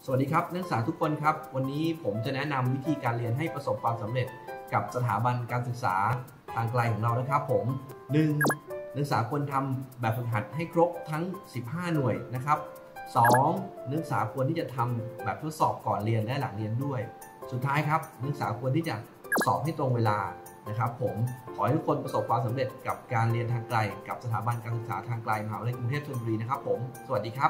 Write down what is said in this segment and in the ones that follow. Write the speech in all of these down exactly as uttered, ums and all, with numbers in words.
สวัสดีครับนักศึกษาทุกคนครับวันนี้ผมจะแนะนำวิธีการเรียนให้ประสบความสำเร็จกับสถาบันการศึกษาทางไกลของเรานะครับผม หนึ่ง นักศึกษาควรทำแบบฝึกหัดให้ครบทั้งสิบห้าหน่วยนะครับ สอง นักศึกษาควรที่จะทำแบบทดสอบก่อนเรียนและหลังเรียนด้วยสุดท้ายครับนักศึกษาควรที่จะสอบให้ตรงเวลานะครับผมขอให้ทุกคนประสบความสำเร็จกับการเรียนทางไกลกับสถาบันการศึกษาทางไกลมหาวิทยาลัยกรุงเทพธนบุรีนะครับผมสวัสดีครับ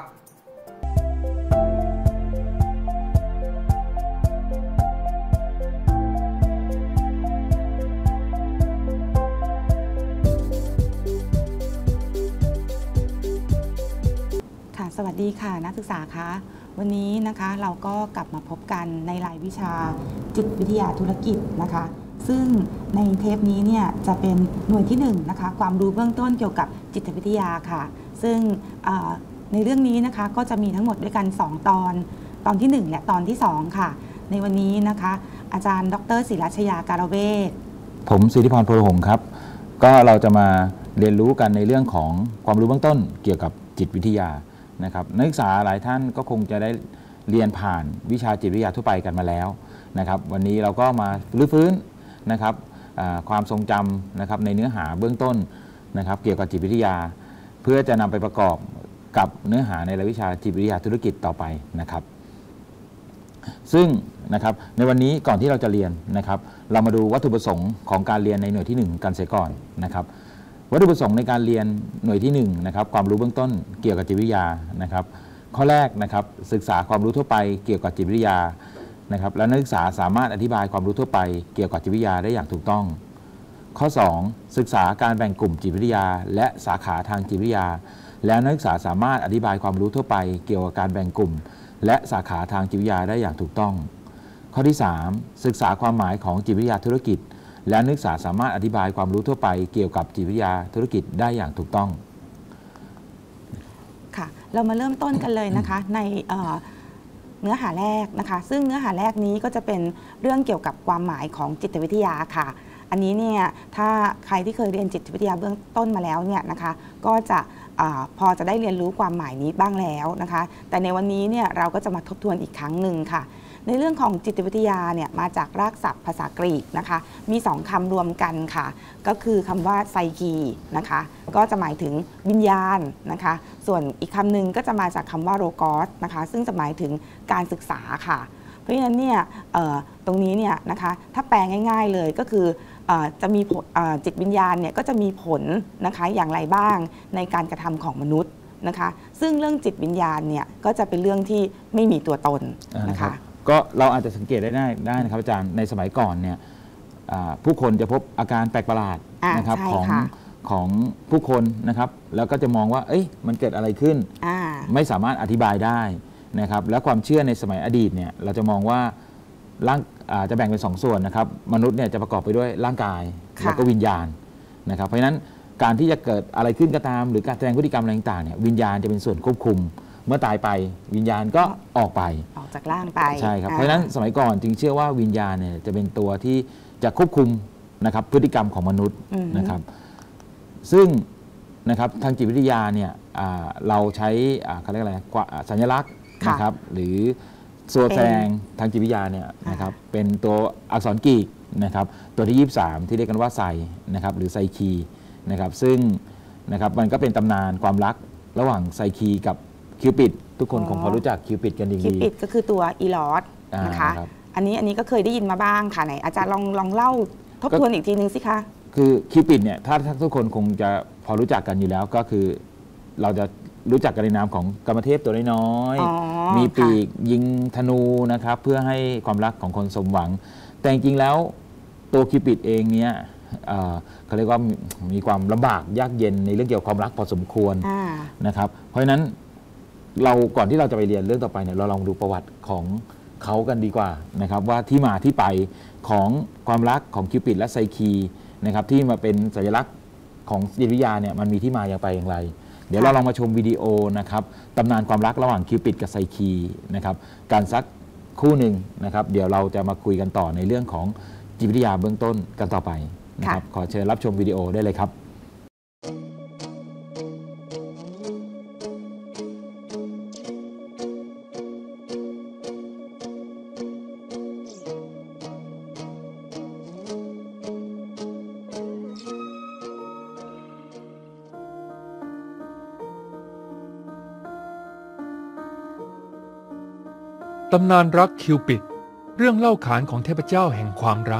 สวัสดีค่ะนักศึกษาคะวันนี้นะคะเราก็กลับมาพบกันในรายวิชาจิตวิทยาธุรกิจนะคะซึ่งในเทปนี้เนี่ยจะเป็นหน่วยที่หนึ่งนะคะความรู้เบื้องต้นเกี่ยวกับจิตวิทยาค่ะซึ่งในเรื่องนี้นะคะก็จะมีทั้งหมดด้วยกันสองตอนตอนที่หนึ่งและตอนที่สองค่ะในวันนี้นะคะอาจารย์ดร.ศิรัชยาการเวชผมสิทธิพรโพลหงส์ครับก็เราจะมาเรียนรู้กันในเรื่องของความรู้เบื้องต้นเกี่ยวกับจิตวิทยานะครับนักศึกษาหลายท่านก็คงจะได้เรียนผ่านวิชาจิตวิทยาทั่วไปกันมาแล้วนะครับวันนี้เราก็มารื้อฟื้นนะครับความทรงจำนะครับในเนื้อหาเบื้องต้นนะครับเกี่ยวกับจิตวิทยาเพื่อจะนำไปประกอบกับเนื้อหาในรายวิชาจิตวิทยาธุรกิจต่อไปนะครับซึ่งนะครับในวันนี้ก่อนที่เราจะเรียนนะครับเรามาดูวัตถุประสงค์ของการเรียนในหน่วยที่หนึ่งกันเสียก่อนนะครับวัตถุประสงค์ในการเรียนหน่วยที่หนึ่งนะครับความรู้เบื้องต้นเกี่ยวกับจิตวิทยานะครับข้อแรกนะครับศึกษาความรู้ทั่วไปเกี่ยวกับจิตวิทยานะครับและนักศึกษาสามารถอธิบายความรู้ทั่วไปเกี่ยวกับจิตวิทยาได้อย่างถูกต้องข้อสองศึกษาการแบ่งกลุ่มจิตวิทยาและสาขาทางจิตวิทยาแล้วนักศึกษาสามารถอธิบายความรู้ทั่วไปเกี่ยวกับการแบ่งกลุ่มและสาขาทางจิตวิทยาได้อย่างถูกต้องข้อที่สามศึกษาความหมายของจิตวิทยาธุรกิจและนักศึกษาสามารถอธิบายความรู้ทั่วไปเกี่ยวกับจิตวิทยาธุรกิจได้อย่างถูกต้องค่ะเรามาเริ่มต้นกันเลยนะคะในเนื้อหาแรกนะคะซึ่งเนื้อหาแรกนี้ก็จะเป็นเรื่องเกี่ยวกับความหมายของจิตวิทยาค่ะอันนี้เนี่ยถ้าใครที่เคยเรียนจิตวิทยาเบื้องต้นมาแล้วเนี่ยนะคะก็จะพอจะได้เรียนรู้ความหมายนี้บ้างแล้วนะคะแต่ในวันนี้เนี่ยเราก็จะมาทบทวนอีกครั้งหนึ่งค่ะในเรื่องของจิตวิทยาเนี่ยมาจากรากศัพท์ภาษากรีกนะคะมีสองคำรวมกันค่ะก็คือคำว่าไซคีนะคะก็จะหมายถึงวิญญาณนะคะส่วนอีกคำหนึ่งก็จะมาจากคำว่าโรกอสนะคะซึ่งจะหมายถึงการศึกษาค่ะเพราะฉะนั้นเนี่ยตรงนี้เนี่ยนะคะถ้าแปลง่ายๆเลยก็คือจะมีจิตวิญญาณเนี่ยก็จะมีผลนะคะอย่างไรบ้างในการกระทำของมนุษย์นะคะซึ่งเรื่องจิตวิญญาณเนี่ยก็จะเป็นเรื่องที่ไม่มีตัวตนนะคะก็เราอาจจะสังเกตได้ได้นะครับอาจารย์ในสมัยก่อนเนี่ยผู้คนจะพบอาการแปลกประหลาดนะครับของของผู้คนนะครับแล้วก็จะมองว่าเอ้ยมันเกิดอะไรขึ้นไม่สามารถอธิบายได้นะครับและความเชื่อในสมัยอดีตเนี่ยเราจะมองว่าร่างจะแบ่งเป็นสองส่วนนะครับมนุษย์เนี่ยจะประกอบไปด้วยร่างกายแล้วก็วิญญาณนะครับเพราะฉะนั้นการที่จะเกิดอะไรขึ้นก็ตามหรือการแสดงพฤติกรรมอะไรต่างๆเนี่ยวิญญาณจะเป็นส่วนควบคุมเมื่อตายไปวิญญาณก็ออกไปออกจากร่างไปใช่ครับเพราะฉะนั้นสมัยก่อนจึงเชื่อว่าวิญญาณเนี่ยจะเป็นตัวที่จะควบคุมนะครับพฤติกรรมของมนุษย์นะครับซึ่งนะครับทางจิตวิทยาเนี่ยเราใช้เขาเรียกอะไรสัญลักษณ์นะครับหรือส่วนแสดงทางจิตวิทยาเนี่ยนะครับเป็นตัวอักษรกรีกนะครับตัวที่ยี่สิบสามที่เรียกกันว่าไซนะครับหรือไซคีนะครับซึ่งนะครับมันก็เป็นตำนานความรักระหว่างไซคีกับคิวปิดทุกคนคงพอรู้จักคิวปิดกันดีคิวปิดก็คือตัวอีลอสนะคะอันนี้อันนี้ก็เคยได้ยินมาบ้างค่ะไหนอาจารย์ลองลองเล่าทบทวนอีกทีนึงสิคะคือคิวปิดเนี่ยถ้าทุกคนคงจะพอรู้จักกันอยู่แล้วก็คือเราจะรู้จักกันในนามของกรรมเทพตัวน้อยๆมีปีกยิงธนูนะครับเพื่อให้ความรักของคนสมหวังแต่จริงๆแล้วตัวคิวปิดเองเนี่ยเขาเรียกว่ามีความลำบากยากเย็นในเรื่องเกี่ยวกับความรักพอสมควรนะครับเพราะฉะนั้นเราก่อนที่เราจะไปเรียนเรื่องต่อไปเนี่ยเราลองดูประวัติของเขากันดีกว่านะครับว่าที่มาที่ไปของความรักของคิวปิดและไซคีนะครับที่มาเป็นสัญลักษณ์ของจิตวิทยาเนี่ยมันมีที่มาอย่างไปอย่างไรเดี๋ยวเราลองมาชมวิดีโอนะครับตำนานความรักระหว่างคิวปิดกับไซคีนะครับการสักคู่หนึ่งนะครับเดี๋ยวเราจะมาคุยกันต่อในเรื่องของจิตวิทยาเบื้องต้นกันต่อไปนะครับขอเชิญรับชมวิดีโอได้เลยครับเตำนานรักคิวปิดเรื่องเล่าขานของเทพเจ้าแห่งความรัก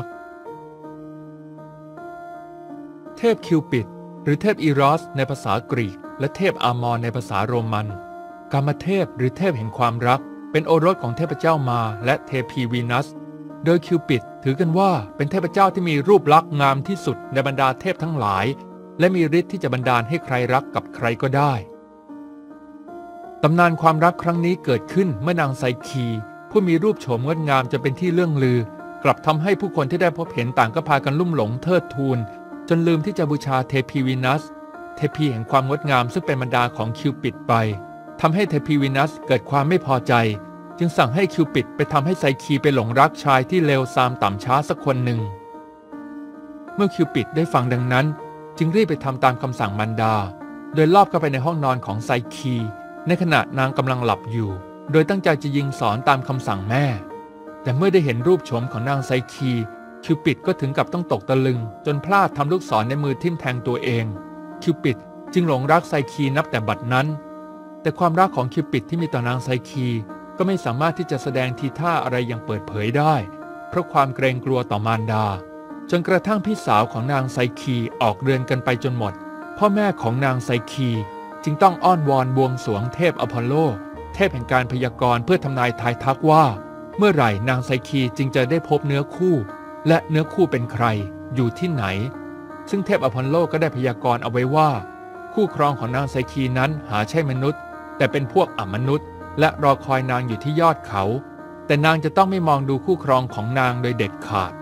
เทพคิวปิดหรือเทพอีรอสในภาษากรีกและเทพอามอนในภาษาโรมันกามเทพหรือเทพแห่งความรักเป็นโอรสของเทพเจ้ามาและเทพีวีนัสโดยคิวปิดถือกันว่าเป็นเทพเจ้าที่มีรูปลักษณ์งามที่สุดในบรรดาเทพทั้งหลายและมีฤทธิ์ที่จะบันดาลให้ใครรักกับใครก็ได้ตำนานความรักครั้งนี้เกิดขึ้นเมื่อนางไซคีผู้มีรูปโฉมงดงามจนเป็นที่เลื่องลือกลับทำให้ผู้คนที่ได้พบเห็นต่างก็พากันลุ่มหลงเทิดทูนจนลืมที่จะบูชาเทพีวีนัสเทพีแห่งความงดงามซึ่งเป็นบรรดาของคิวปิดไปทำให้เทพีวีนัสเกิดความไม่พอใจจึงสั่งให้คิวปิดไปทำให้ไซคีไปหลงรักชายที่เลวทรามต่ำช้าสักคนหนึ่งเมื่อคิวปิดได้ฟังดังนั้นจึงรีบไปทำตามคำสั่งมารดาโดยลอบเข้าไปในห้องนอนของไซคีในขณะนางกำลังหลับอยู่โดยตั้งใจจะยิงสอนตามคำสั่งแม่แต่เมื่อได้เห็นรูปโฉมของนางไซคีคิวปิดก็ถึงกับต้องตกตะลึงจนพลาดทำลูกศรในมือทิ่มแทงตัวเองคิวปิดจึงหลงรักไซคีนับแต่บัดนั้นแต่ความรักของคิวปิดที่มีต่อนางไซคีก็ไม่สามารถที่จะแสดงทีท่าอะไรอย่างเปิดเผยได้เพราะความเกรงกลัวต่อมารดาจนกระทั่งพี่สาวของนางไซคีออกเรือนกันไปจนหมดพ่อแม่ของนางไซคีจึงต้องอ้อนวอนบวงสรวงเทพอพอลโลเทพแห่งการพยากรณ์เพื่อทำนายทายทักว่าเมื่อไหร่นางไซคีจึงจะได้พบเนื้อคู่และเนื้อคู่เป็นใครอยู่ที่ไหนซึ่งเทพอพอลโลก็ได้พยากรณ์เอาไว้ว่าคู่ครองของนางไซคีนั้นหาใช่มนุษย์แต่เป็นพวกอมนุษย์และรอคอยนางอยู่ที่ยอดเขาแต่นางจะต้องไม่มองดูคู่ครองของนางโดยเด็ดขาด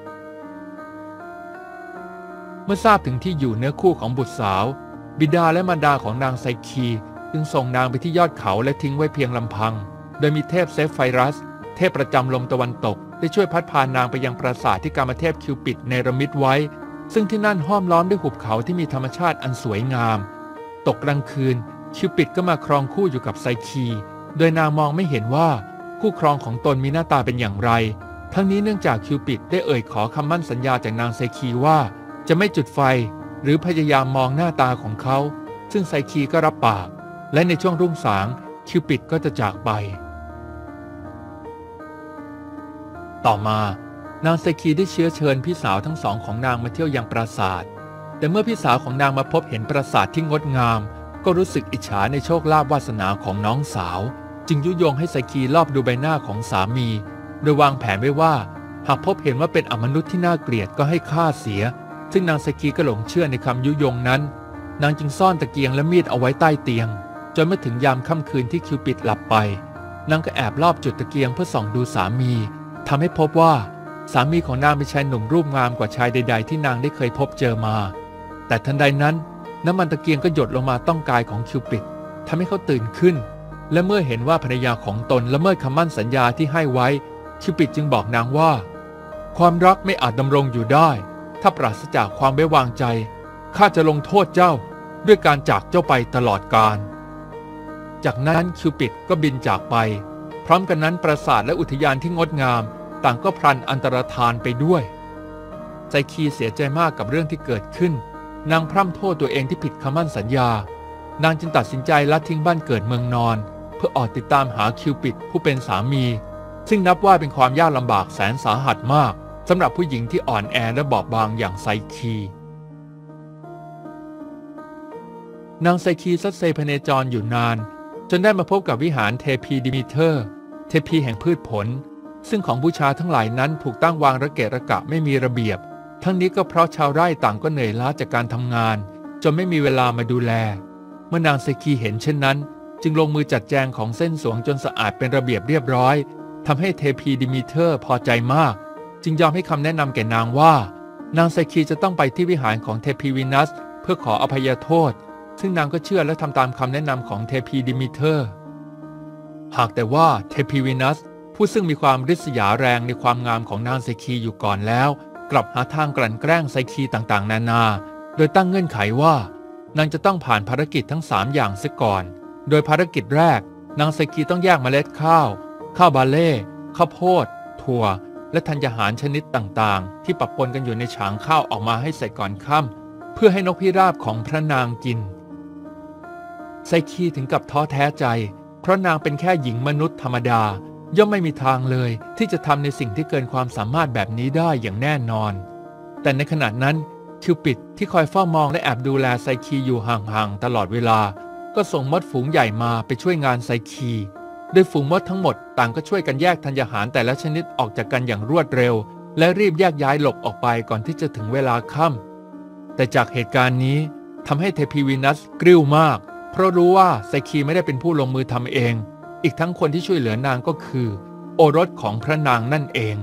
เมื่อทราบถึงที่อยู่เนื้อคู่ของบุตรสาวบิดาและมารดาของนางไซคีจึงส่งนางไปที่ยอดเขาและทิ้งไว้เพียงลำพังโดยมีเทพเซฟไฟรัสเทพประจำลมตะวันตกได้ช่วยพัดพานางไปยังปราสาทที่กามเทพคิวปิดเนรมิตไว้ซึ่งที่นั่นห้อมล้อมด้วยหุบเขาที่มีธรรมชาติอันสวยงามตกกลางคืนคิวปิดก็มาครองคู่อยู่กับไซคีโดยนางมองไม่เห็นว่าคู่ครองของตนมีหน้าตาเป็นอย่างไรทั้งนี้เนื่องจากคิวปิดได้เอ่ยขอคำมั่นสัญญาจากนางไซคีว่าจะไม่จุดไฟหรือพยายามมองหน้าตาของเขาซึ่งไซคีก็รับปากและในช่วงรุ่งสางคิวปิดก็จะจากไปต่อมานางไซคีได้เชื้อเชิญพี่สาวทั้งสองของนางมาเที่ยวยังปราสาทแต่เมื่อพี่สาวของนางมาพบเห็นปราสาทที่งดงามก็รู้สึกอิจฉาในโชคลาภวาสนาของน้องสาวจึงยุยงให้ไซคีลอบดูใบหน้าของสามีโดยวางแผนไว้ว่าหากพบเห็นว่าเป็นอมนุษย์ที่น่าเกลียดก็ให้ฆ่าเสียซึ่งนางไซคีก็หลงเชื่อในคำยุยงนั้นนางจึงซ่อนตะเกียงและมีดเอาไว้ใต้เตียงจนเมื่อถึงยามค่ำคืนที่คิวปิดหลับไปนางก็แอบลอบจุดตะเกียงเพื่อส่องดูสามีทำให้พบว่าสามีของนางเป็นชายหนุ่มรูปงามกว่าชายใดๆที่นางได้เคยพบเจอมาแต่ทันใดนั้นน้ำมันตะเกียงก็หยดลงมาต้องกายของคิวปิดทำให้เขาตื่นขึ้นและเมื่อเห็นว่าภรรยาของตนละเมิดคำมั่นสัญญาที่ให้ไว้คิวปิดจึงบอกนางว่าความรักไม่อาจดำรงอยู่ได้ถ้าปราศจากความไว้วางใจข้าจะลงโทษเจ้าด้วยการจากเจ้าไปตลอดกาลจากนั้นคิวปิดก็บินจากไปพร้อมกันนั้นปราสาทและอุทยานที่งดงามต่างก็พลันอันตรธานไปด้วยไซคีเสียใจมากกับเรื่องที่เกิดขึ้นนางพร่ำโทษตัวเองที่ผิดคำมั่นสัญญานางจึงตัดสินใจละทิ้งบ้านเกิดเมืองนอนเพื่อออกติดตามหาคิวปิดผู้เป็นสามีซึ่งนับว่าเป็นความยากลำบากแสนสาหัสมากสำหรับผู้หญิงที่อ่อนแอและบอบบางอย่างไซคีนางไซคีซัดเซพเนจรอยู่นานจนได้มาพบกับวิหารเทพีดิมิเทอร์เทพีแห่งพืชผลซึ่งของบูชาทั้งหลายนั้นถูกตั้งวางระเกะระกะไม่มีระเบียบทั้งนี้ก็เพราะชาวไร่ต่างก็เหนื่อยล้าจากการทำงานจนไม่มีเวลามาดูแลเมื่อนางไซคีเห็นเช่นนั้นจึงลงมือจัดแจงของเส้นสวงจนสะอาดเป็นระเบียบเรียบร้อยทำให้เทพีดิมิเทอร์พอใจมากจึงยอมให้คำแนะนำแก่นางว่านางไซคีจะต้องไปที่วิหารของเทพีวีนัสเพื่อขออภัยโทษซึ่งนางก็เชื่อและทำตามคำแนะนำของเทพีดิมิเทอร์หากแต่ว่าเทพีวีนัสผู้ซึ่งมีความริษยาแรงในความงามของนางไซคีอยู่ก่อนแล้วกลับหาทางกลั่นแกล้งไซคีต่างๆนานาโดยตั้งเงื่อนไขว่านางจะต้องผ่านภารกิจทั้งสามอย่างเสียก่อนโดยภารกิจแรกนางไซคีต้องแยกเมล็ดข้าวข้าวบาเล่ข้าวโพดถั่วและธัญญาหารชนิดต่างๆที่ปะปนกันอยู่ในฉางข้าวออกมาให้เสร็จก่อนค่ำเพื่อให้นกพิราบของพระนางกินไซคีถึงกับท้อแท้ใจเพราะนางเป็นแค่หญิงมนุษย์ธรรมดาย่อมไม่มีทางเลยที่จะทำในสิ่งที่เกินความสามารถแบบนี้ได้อย่างแน่นอนแต่ในขณะนั้นคิวปิดที่คอยเฝ้ามองและแอบดูแลไซคีอยู่ห่างๆตลอดเวลาก็ส่งมดฝูงใหญ่มาไปช่วยงานไซคีโดยฝูงมดทั้งหมดต่างก็ช่วยกันแยกธัญญาหารแต่ละชนิดออกจากกันอย่างรวดเร็วและรีบแยกย้ายหลบออกไปก่อนที่จะถึงเวลาค่ำแต่จากเหตุการณ์นี้ทำให้เทพีวีนัสกริ้วมากเพราะรู้ว่าไซคีไม่ได้เป็นผู้ลงมือทำเองอีกทั้งคนที่ช่วยเหลือนางก็คือโอรสของพระนางนั่นเอง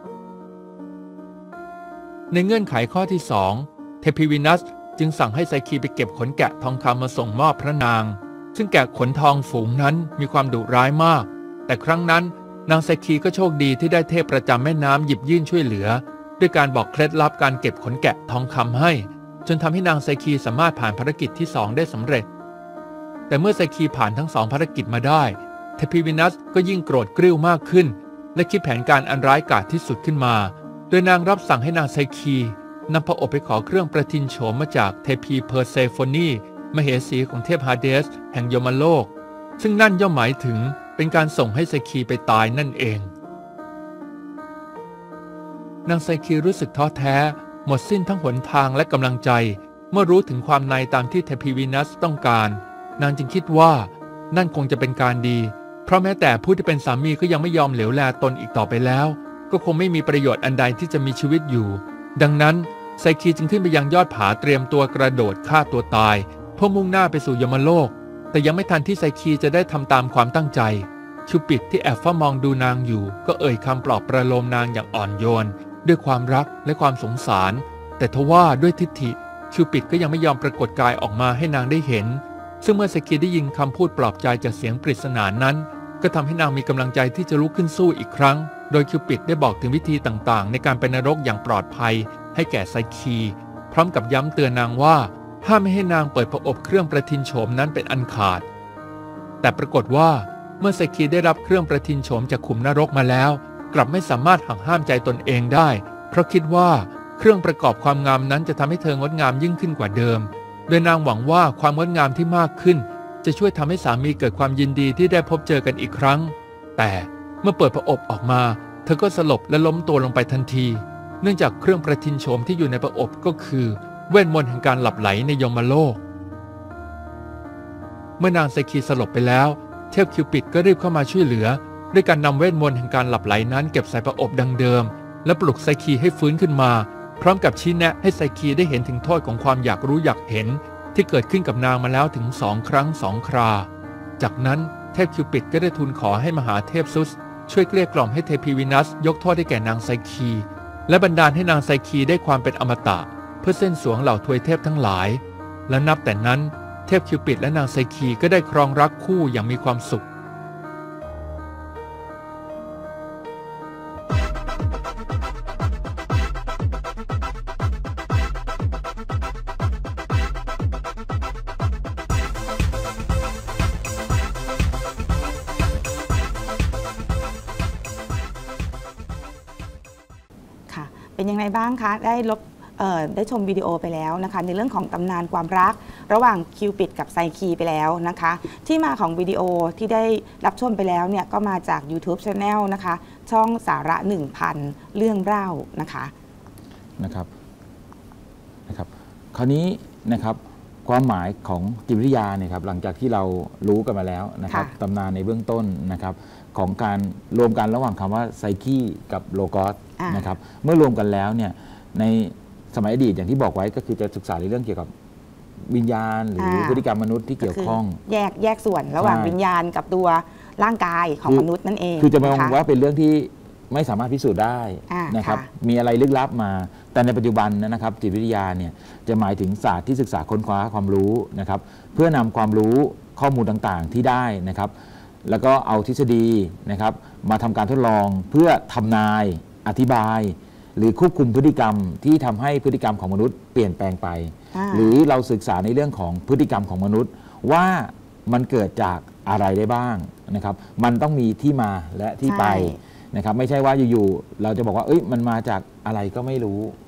ในเงื่อนไขข้อที่สองเทพีวีนัสจึงสั่งให้ไซคีไปเก็บขนแกะทองคำมาส่งมอบพระนางซึ่งแกะขนทองฝูงนั้นมีความดุร้ายมากแต่ครั้งนั้นนางไซคีก็โชคดีที่ได้เทพประจำแม่น้ำหยิบยื่นช่วยเหลือด้วยการบอกเคล็ดลับการเก็บขนแกะทองคำให้จนทำให้นางไซคีสามารถผ่านภารกิจที่สองได้สำเร็จแต่เมื่อไซคีผ่านทั้งสองภารกิจมาได้เทพีวีนัสก็ยิ่งโกรธกริ้วมากขึ้นและคิดแผนการอันร้ายกาจที่สุดขึ้นมาโดยนางรับสั่งให้นางไซคีนำพระอบไปขอเครื่องประทินโฉมมาจากเทพีเพอร์เซโฟนีมเหสีของเทพฮาเดสแห่งยมโลกซึ่งนั่นย่อมหมายถึงเป็นการส่งให้ไซคีไปตายนั่นเองนางไซคีรู้สึกท้อแท้หมดสิ้นทั้งหนทางและกำลังใจเมื่อรู้ถึงความในตามที่เทพีวีนัสต้องการนางจึงคิดว่านั่นคงจะเป็นการดีเพราะแม้แต่ผู้ที่เป็นสามีก็ยังไม่ยอมเหลวแลตนอีกต่อไปแล้วก็คงไม่มีประโยชน์อันใดที่จะมีชีวิตอยู่ดังนั้นไซคีจึงขึ้นไปยังยอดผาเตรียมตัวกระโดดฆ่าตัวตายเพื่อมุ่งหน้าไปสู่ยมโลกแต่ยังไม่ทันที่ไซคีจะได้ทำตามความตั้งใจคิวปิดที่แอบเฝ้ามองดูนางอยู่ก็เอ่ยคำปลอบประโลมนางอย่างอ่อนโยนด้วยความรักและความสงสารแต่ทว่าด้วยทิฐิคิวปิดก็ยังไม่ยอมปรากฏกายออกมาให้นางได้เห็นซึ่งเมื่อไซคีได้ยินคำพูดปลอบใจจากเสียงปริศนานั้นก็ทำให้นางมีกำลังใจที่จะลุกขึ้นสู้อีกครั้งโดยคิวปิดได้บอกถึงวิธีต่างๆในการไปนรกอย่างปลอดภัยให้แก่ไซคีพร้อมกับย้ำเตือนนางว่าห้ามไม่ให้นางเปิดพระอบเครื่องประทินโฉมนั้นเป็นอันขาดแต่ปรากฏว่าเมื่อไซคีได้รับเครื่องประทินโฉมจากขุมนรกมาแล้วกลับไม่สามารถหักห้ามใจตนเองได้เพราะคิดว่าเครื่องประกอบความงามนั้นจะทำให้เธองดงามยิ่งขึ้นกว่าเดิมโดยนางหวังว่าความงดงามที่มากขึ้นจะช่วยทำให้สามีเกิดความยินดีที่ได้พบเจอกันอีกครั้งแต่เมื่อเปิดพระอบออกมาเธอก็สลบและล้มตัวลงไปทันทีเนื่องจากเครื่องประทินโฉมที่อยู่ในพระอบก็คือเวทมนต์แห่งการหลับไหลในยมโลกเมื่อนางไซคีสลบไปแล้วเทพคิวปิดก็รีบเข้ามาช่วยเหลือด้วยการนำเวทมนต์แห่งการหลับไหลนั้นเก็บใส่พระอบดังเดิมและปลุกไซคีให้ฟื้นขึ้นมาพร้อมกับชี้แนะให้ไซคีได้เห็นถึงโทษของความอยากรู้อยากเห็นที่เกิดขึ้นกับนางมาแล้วถึงสองครั้งสองคราจากนั้นเทพคิวปิดก็ได้ทูลขอให้มหาเทพซุสช่วยเกลี้ยกล่อมให้เทพีวีนัสยกโทษให้แก่นางไซคีและบันดาลให้นางไซคีได้ความเป็นอมตะเพื่อเส้นสวงเหล่าทวยเทพทั้งหลายและนับแต่นั้นเทพคิวปิดและนางไซคีก็ได้ครองรักคู่อย่างมีความสุขเป็นยังไงบ้างคะได้ลบได้ชมวิดีโอไปแล้วนะคะในเรื่องของตำนานความรักระหว่างคิวปิดกับไซคีไปแล้วนะคะที่มาของวิดีโอที่ได้รับชมไปแล้วเนี่ยก็มาจาก YouTube Channel นะคะช่องสาระ หนึ่งพัน เรื่องเล่านะคะนะครับนะครับคราวนี้นะครับความหมายของจิตวิทยาเนี่ยครับหลังจากที่เรารู้กันมาแล้วนะครับตำนานในเบื้องต้นนะครับของการรวมกันระหว่างคำว่าไซคีกับโลกอสนะครับเมื่อรวมกันแล้วเนี่ยในสมัยอดีตอย่างที่บอกไว้ก็คือจะศึกษาในเรื่องเกี่ยวกับวิญญาณหรือพฤติกรรมมนุษย์ที่เกี่ยวข้องแยกแยกส่วนระหว่างวิญญาณกับตัวร่างกายของมนุษย์นั่นเองคือจะมองว่าเป็นเรื่องที่ไม่สามารถพิสูจน์ได้นะครับมีอะไรลึกลับมาแต่ในปัจจุบันนะครับจิตวิทยาเนี่ยจะหมายถึงศาสตร์ที่ศึกษาค้นคว้าความรู้นะครับเพื่อนำความรู้ข้อมูลต่างๆที่ได้นะครับแล้วก็เอาทฤษฎีนะครับมาทำการทดลองเพื่อทำนายอธิบายหรือควบคุมพฤติกรรมที่ทำให้พฤติกรรมของมนุษย์เปลี่ยนแปลงไปหรือเราศึกษาในเรื่องของพฤติกรรมของมนุษย์ว่ามันเกิดจากอะไรได้บ้างนะครับมันต้องมีที่มาและที่ไปนะครับไม่ใช่ว่าอยู่ๆเราจะบอกว่าเอ้ยมันมาจากอะไรก็ไม่รู้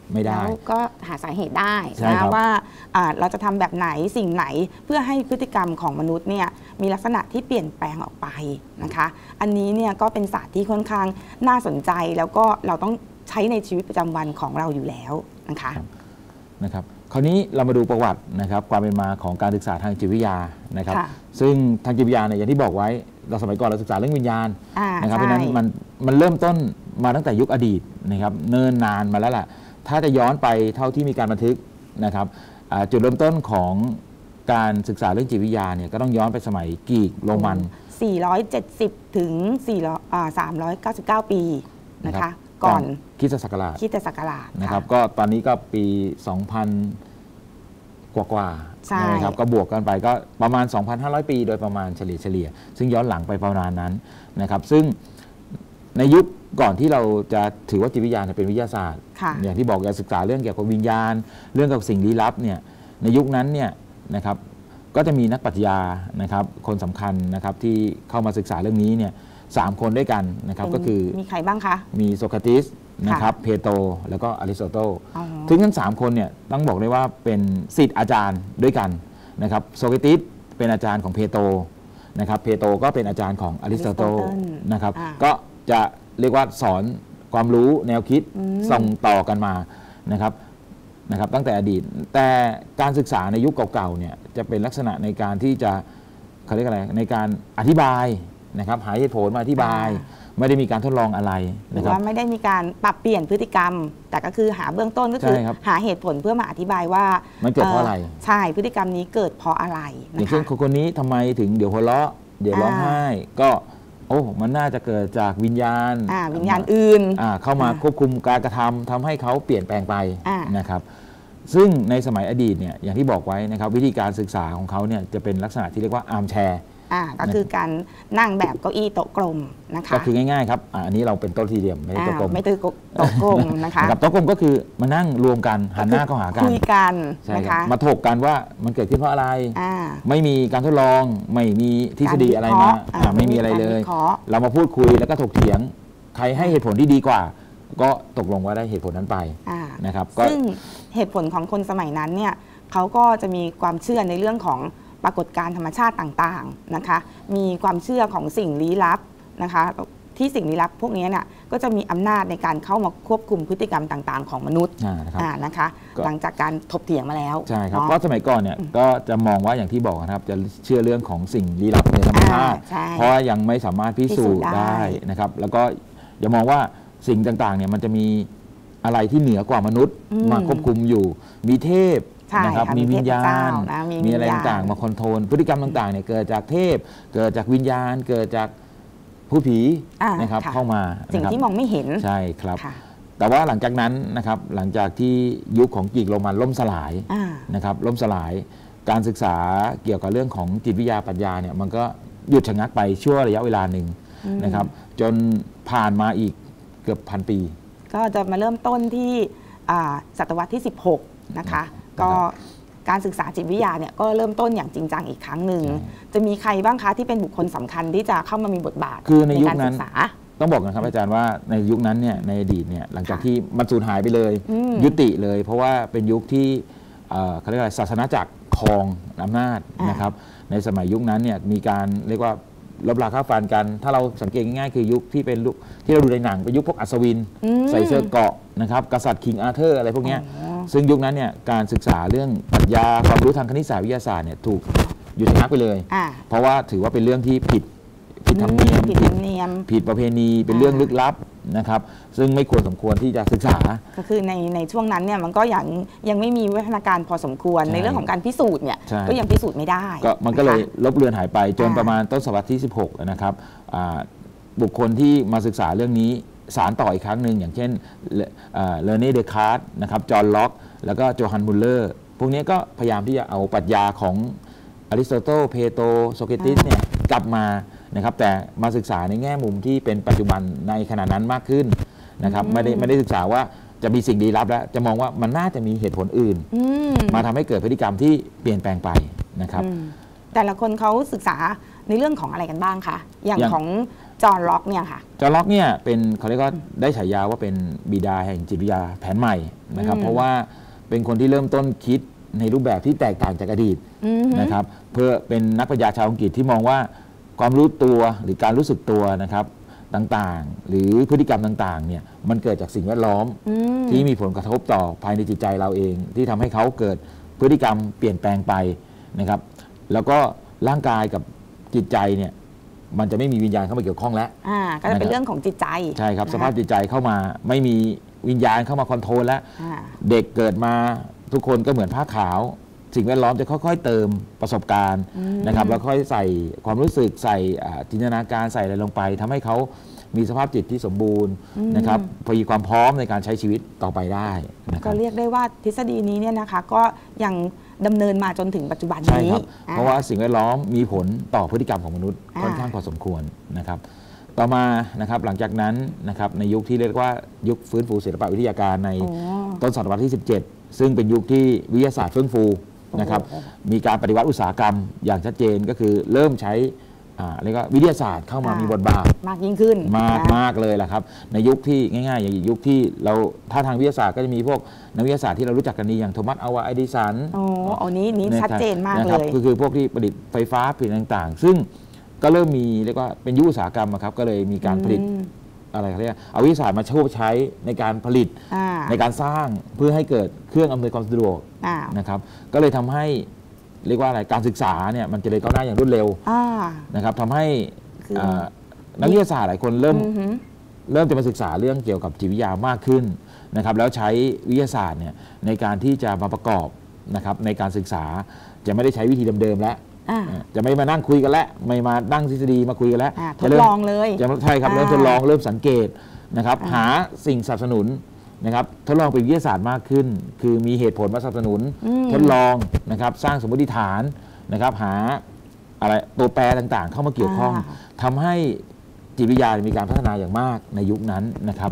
ไม่ได้แล้วก็หาสาเหตุได้นะว่าเราจะทำแบบไหนสิ่งไหนเพื่อให้พฤติกรรมของมนุษย์เนี่ยมีลักษณะที่เปลี่ยนแปลงออกไปนะคะอันนี้เนี่ยก็เป็นศาสตร์ที่ค่อนข้างน่าสนใจแล้วก็เราต้องใช้ในชีวิตประจำวันของเราอยู่แล้วนะคะนะครับคราวนี้เรามาดูประวัตินะครับความเป็นมาของการศึกษาทางจิตวิทยานะครับซึ่งทางจิตวิทยาเนี่ยอย่างที่บอกไว้เราสมัยก่อนเราศึกษาเรื่องวิญญาณนะครับเพราะนั้นมันมันเริ่มต้นมาตั้งแต่ยุคอดีตนะครับเนิ่นนานมาแล้วแหละถ้าจะย้อนไปเท่าที่มีการบันทึกนะครับจุดเริ่มต้นของการศึกษาเรื่องจิตวิทยาเนี่ยก็ต้องย้อนไปสมัยกรีกโรมันสี่ร้อยเจ็ดสิบถึงสามร้อยเก้าสิบเก้าปีนะคะก่อนคริสตศักราชคริสตศักราชนะครับก็ตอนนี้ก็ปี สองพัน กว่าๆนะครับก็บวกกันไปก็ประมาณ สองพันห้าร้อย ปีโดยประมาณเฉลี่ยเฉลี่ยซึ่งย้อนหลังไปประมาณนั้นนะครับซึ่งในยุคก่อนที่เราจะถือว่าจิตวิทยาเป็นวิทยาศาสตร์อย่างที่บอกจะศึกษาเรื่องเกี่ยวกับวิญญาณเรื่องเกี่ยวกับสิ่งลี้ลับเนี่ยในยุคนั้นเนี่ยนะครับก็จะมีนักปรัชญานะครับคนสำคัญนะครับที่เข้ามาศึกษาเรื่องนี้เนี่ยสามคนด้วยกันนะครับก็คือมีใครบ้างคะมีโสเครติสนะครับเพโตรแล้วก็อริสโตเติลถึงทั้งสามคนเนี่ยต้องบอกได้ว่าเป็นศิษย์อาจารย์ด้วยกันนะครับโสเครติสเป็นอาจารย์ของเพโตรนะครับเพโตรก็เป็นอาจารย์ของอริสโตเติลนะครับก็จะเรียกว่าสอนความรู้แนวคิดส่งต่อกันมานะครับนะครับตั้งแต่อดีตแต่การศึกษาในยุคเก่าๆเนี่ยจะเป็นลักษณะในการที่จะเขาเรียกอะไรในการอธิบายนะครับหาเหตุผลมาอธิบายไม่ได้มีการทดลองอะไรนะครับว่าไม่ได้มีการปรับเปลี่ยนพฤติกรรมแต่ก็คือหาเบื้องต้นก็คือหาเหตุผลเพื่อมาอธิบายว่ามันเกิดเพราะอะไรใช่พฤติกรรมนี้เกิดเพราะอะไรอย่างเช่นคนนี้ทำไมถึงเดี๋ยวหัวเราะเดี๋ยวร้องไห้ก็โอ้มันน่าจะเกิดจากวิญญาณวิญญาณอื่นเข้ามาควบคุมการกระทำทำให้เขาเปลี่ยนแปลงไปนะครับซึ่งในสมัยอดีตเนี่ยอย่างที่บอกไว้นะครับวิธีการศึกษาของเขาเนี่ยจะเป็นลักษณะที่เรียกว่าอาร์มแชร์ก็คือการนั่งแบบเก้าอี้โต๊ะกลมนะคะก็คือง่ายๆครับอันนี้เราเป็นโต๊ะสี่เหลี่ยมไม่ใช่โต๊ะกลมไม่ใช่โต๊ะกลมนะคะกับโต๊ะกลมก็คือมานั่งรวมกันหันหน้าเข้าหากันคุยกันนะคะมาถกกันว่ามันเกิดขึ้นเพราะอะไรไม่มีการทดลองไม่มีทฤษฎีอะไรมาไม่มีอะไรเลยเรามาพูดคุยแล้วก็ถกเถียงใครให้เหตุผลที่ดีกว่าก็ตกลงว่าได้เหตุผลนั้นไปนะครับซึ่งเหตุผลของคนสมัยนั้นเนี่ยเขาก็จะมีความเชื่อในเรื่องของปรากฏการณ์ธรรมชาติต่างๆนะคะมีความเชื่อของสิ่งลี้ลับนะคะที่สิ่งลี้ลับพวกนี้เนี่ยก็จะมีอำนาจในการเข้ามาควบคุมพฤติกรรมต่างๆของมนุษย์นะคะหลังจากการถกเถียงมาแล้วใช่ครับเพราะสมัยก่อนเนี่ยก็จะมองว่าอย่างที่บอกนะครับจะเชื่อเรื่องของสิ่งลี้ลับในธรรมชาติเพราะยังไม่สามารถพิสูจน์ได้นะครับแล้วก็อย่ามองว่าสิ่งต่างๆเนี่ยมันจะมีอะไรที่เหนือกว่ามนุษย์มาควบคุมอยู่มีเทพนะครับมีวิญญาณมีอะไรต่างๆมาคอนโทรลพฤติกรรมต่างๆเนี่ยเกิดจากเทพเกิดจากวิญญาณเกิดจากผู้ผีนะครับเข้ามาสิ่งที่มองไม่เห็นใช่ครับแต่ว่าหลังจากนั้นนะครับหลังจากที่ยุคของกรีกโรมันล่มสลายนะครับล่มสลายการศึกษาเกี่ยวกับเรื่องของจิตวิทยาปรัชญาเนี่ยมันก็หยุดชะงักไปชั่วระยะเวลาหนึ่งนะครับจนผ่านมาอีกเกือบพันปีก็จะมาเริ่มต้นที่ศตวรรษที่สิบหกนะคะก็การศึกษาจิตวิทยาเนี่ยก็เริ่มต้นอย่างจริงจังอีกครั้งหนึ่งจะมีใครบ้างคะที่เป็นบุคคลสำคัญที่จะเข้ามามีบทบาทคือในยุคนั้นต้องบอกนะครับอาจารย์ว่าในยุคนั้นเนี่ยในอดีตเนี่ยหลังจากที่มันสูญหายไปเลยยุติเลยเพราะว่าเป็นยุคที่เขาเรียกอะไรศาสนาจักรครองอำนาจนะครับในสมัยยุคนั้นเนี่ยมีการเรียกว่าลบราค่าฟันกันถ้าเราสังเกตง่ายๆคือยุคที่เป็นยุคที่เราดูในหนังเป็นยุคพวกอัศวินใส่เสื้อเกราะนะครับกษัตริย์คิงอาร์เธอร์อะไรพวกนี้ซึ่งยุคนั้นเนี่ยการศึกษาเรื่องปรัชญาความรู้ทางคณิตศาสตร์วิทยาศาสตร์เนี่ยถูกหยุดชะงักไปเลยเพราะว่าถือว่าเป็นเรื่องที่ผิดผิดธรรมเนียมผิดประเพณีเป็นเรื่องลึกลับนะครับซึ่งไม่ควรสมควรที่จะศึกษาก็คือในในช่วงนั้นเนี่ยมันก็ยังยังไม่มีวิวัฒนาการพอสมควรในเรื่องของการพิสูจน์เนี่ยก็ยังพิสูจน์ไม่ได้ก็มันก็เลยลบเลือนหายไปจนประมาณต้นศตวรรษที่สิบหกนะครับบุคคลที่มาศึกษาเรื่องนี้สารต่ออีกครั้งหนึ่งอย่างเช่นเลเน่เดคาร์ตนะครับจอห์นล็อกแล้วก็โจฮันมุลเลอร์พวกนี้ก็พยายามที่จะเอาปรัชญาของอริสโตเติลเพโตรโสเครติสเนี่ยกลับมานะครับแต่มาศึกษาในแง่มุมที่เป็นปัจจุบันในขณะนั้นมากขึ้นนะครับไม่ได้ไม่ได้ศึกษาว่าจะมีสิ่งลี้ลับแล้วจะมองว่ามันน่าจะมีเหตุผลอื่นมาทำให้เกิดพฤติกรรมที่เปลี่ยนแปลงไปนะครับแต่ละคนเขาศึกษาในเรื่องของอะไรกันบ้างคะอย่างของจจอห์นล็อกเนี่ยค่ะจอห์นล็อกเนี่ยเป็นเขาเรียกว่าได้ฉายาว่าเป็นบิดาแห่งจิตวิทยาแผนใหม่นะครับเพราะว่าเป็นคนที่เริ่มต้นคิดในรูปแบบที่แตกต่างจากอดีตนะครับเพื่อเป็นนักปรัชญาชาวอังกฤษที่มองว่าความรู้ตัวหรือการรู้สึกตัวนะครับต่างๆหรือพฤติกรรมต่างๆเนี่ยมันเกิดจากสิ่งแวดล้อมที่มีผลกระทบต่อภายในจิตใจเราเองที่ทำให้เขาเกิดพฤติกรรมเปลี่ยนแปลงไปนะครับแล้วก็ร่างกายกับจิตใจเนี่ยมันจะไม่มีวิญญาณเข้ามาเกี่ยวข้องแล้วอ่าก็จะเป็นเรื่องของจิตใจใช่ครับสภาพจิตใจเข้ามาไม่มีวิญญาณเข้ามาคอนโทรลแล้วเด็กเกิดมาทุกคนก็เหมือนผ้าขาวสิ่งแวดล้อมจะค่อยๆเติมประสบการณ์นะครับแล้วค่อยใส่ความรู้สึกใส่จินตนาการใส่อะไรลงไปทำให้เขามีสภาพจิตที่สมบูรณ์นะครับมีความพร้อมในการใช้ชีวิตต่อไปได้ก็เรียกได้ว่าทฤษฎีนี้เนี่ยนะคะก็ยังดำเนินมาจนถึงปัจจุบันนี้เพราะว่าสิ่งแวดล้อมมีผลต่อพฤติกรรมของมนุษย์ค่อนข้างพอสมควรนะครับต่อมานะครับหลังจากนั้นนะครับในยุคที่เรียกว่ายุคฟื้นฟูศิลปวิทยาการในต้นศตวรรษที่สิบเจ็ดซึ่งเป็นยุคที่วิทยาศาสตร์เฟื่องฟูนะครับมีการปฏิวัติอุตสาหกรรมอย่างชัดเจนก็คือเริ่มใช้เรียกว่าวิทยาศาสตร์เข้ามามีบทบาทมากยิ่งขึ้นมากมากเลยแหละครับในยุคที่ง่ายๆอย่างยุคที่เราถ้าทางวิทยาศาสตร์ก็จะมีพวกนักวิทยาศาสตร์ที่เรารู้จักกันดีอย่างโทมัสอัลวาเอดิสันโอ้อันนี้นี้ชัดเจนมากเลยก็คือพวกที่ผลิตไฟฟ้าผลิตต่างๆซึ่งก็เริ่มมีเรียกว่าเป็นยุคอุตสาหกรรมครับก็เลยมีการผลิตอะไรเขาเรียกเอาวิทยาศาสตร์มาช่วยใช้ในการผลิตในการสร้างเพื่อให้เกิดเครื่องอำนวยความสะดวกนะครับก็เลยทำให้เรียกว่าอะไรการศึกษาเนี่ยมันจะเลยก้าวหน้าอย่างรวดเร็วนะครับทำให้นักวิทยาศาสตร์หลายคนเริ่มเริ่มจะมาศึกษาเรื่องเกี่ยวกับจิตวิทยามากขึ้นนะครับแล้วใช้วิทยาศาสตร์เนี่ยในการที่จะมาประกอบนะครับในการศึกษาจะไม่ได้ใช้วิธีเดิมๆแล้วจะไม่มานั่งคุยกันแล้วไม่มานั่งทฤษฎีมาคุยกันแล้วทดลองเลยจะใช่ครับเริ่มทดลองเริ่มสังเกตนะครับหาสิ่งสนับสนุนนะครับทดลองเป็นวิทยาศาสตร์มากขึ้นคือมีเหตุผลมาสนับสนุนทดลองนะครับสร้างสมมติฐานนะครับหาอะไรตัวแปรต่างๆเข้ามาเกี่ยวข้องทำให้จิตวิทยามีการพัฒนาอย่างมากในยุคนั้นนะครับ